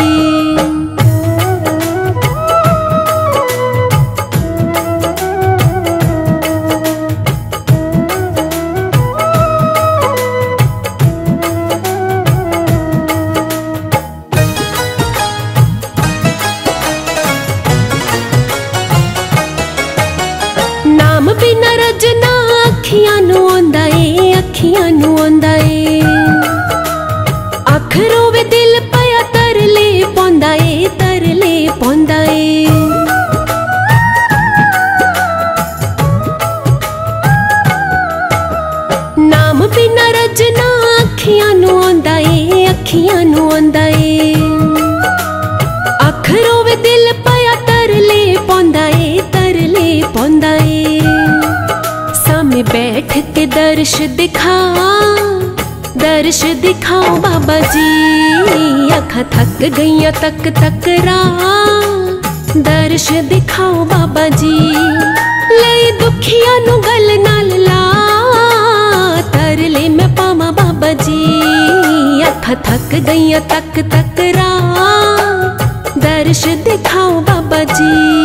नाम बिना रजना अखियां नू आंदा ए, अखियां नू आंदा ए। अख रोवे दिल पया तरले पौंदा ए, तरले पौंदा ए। नाम बिना रजना अखियां नू आंदा ए, अखियां नू आंदा ए। अख रोवे दिल पया तरले पौंदा ए, तरले पौंदा ए। सामने बैठ के दर्श दिखा, दर्श दिखाओ बाबा जी। अखा थक गईया तक तकरा, दर्श दिखाओ बाबा जी। ले दुखिया नु गल नाल ला, तरले मैं पावा बाबा जी। अखा थक गईया तक तकरा, दर्श दिखाओ बाबा जी।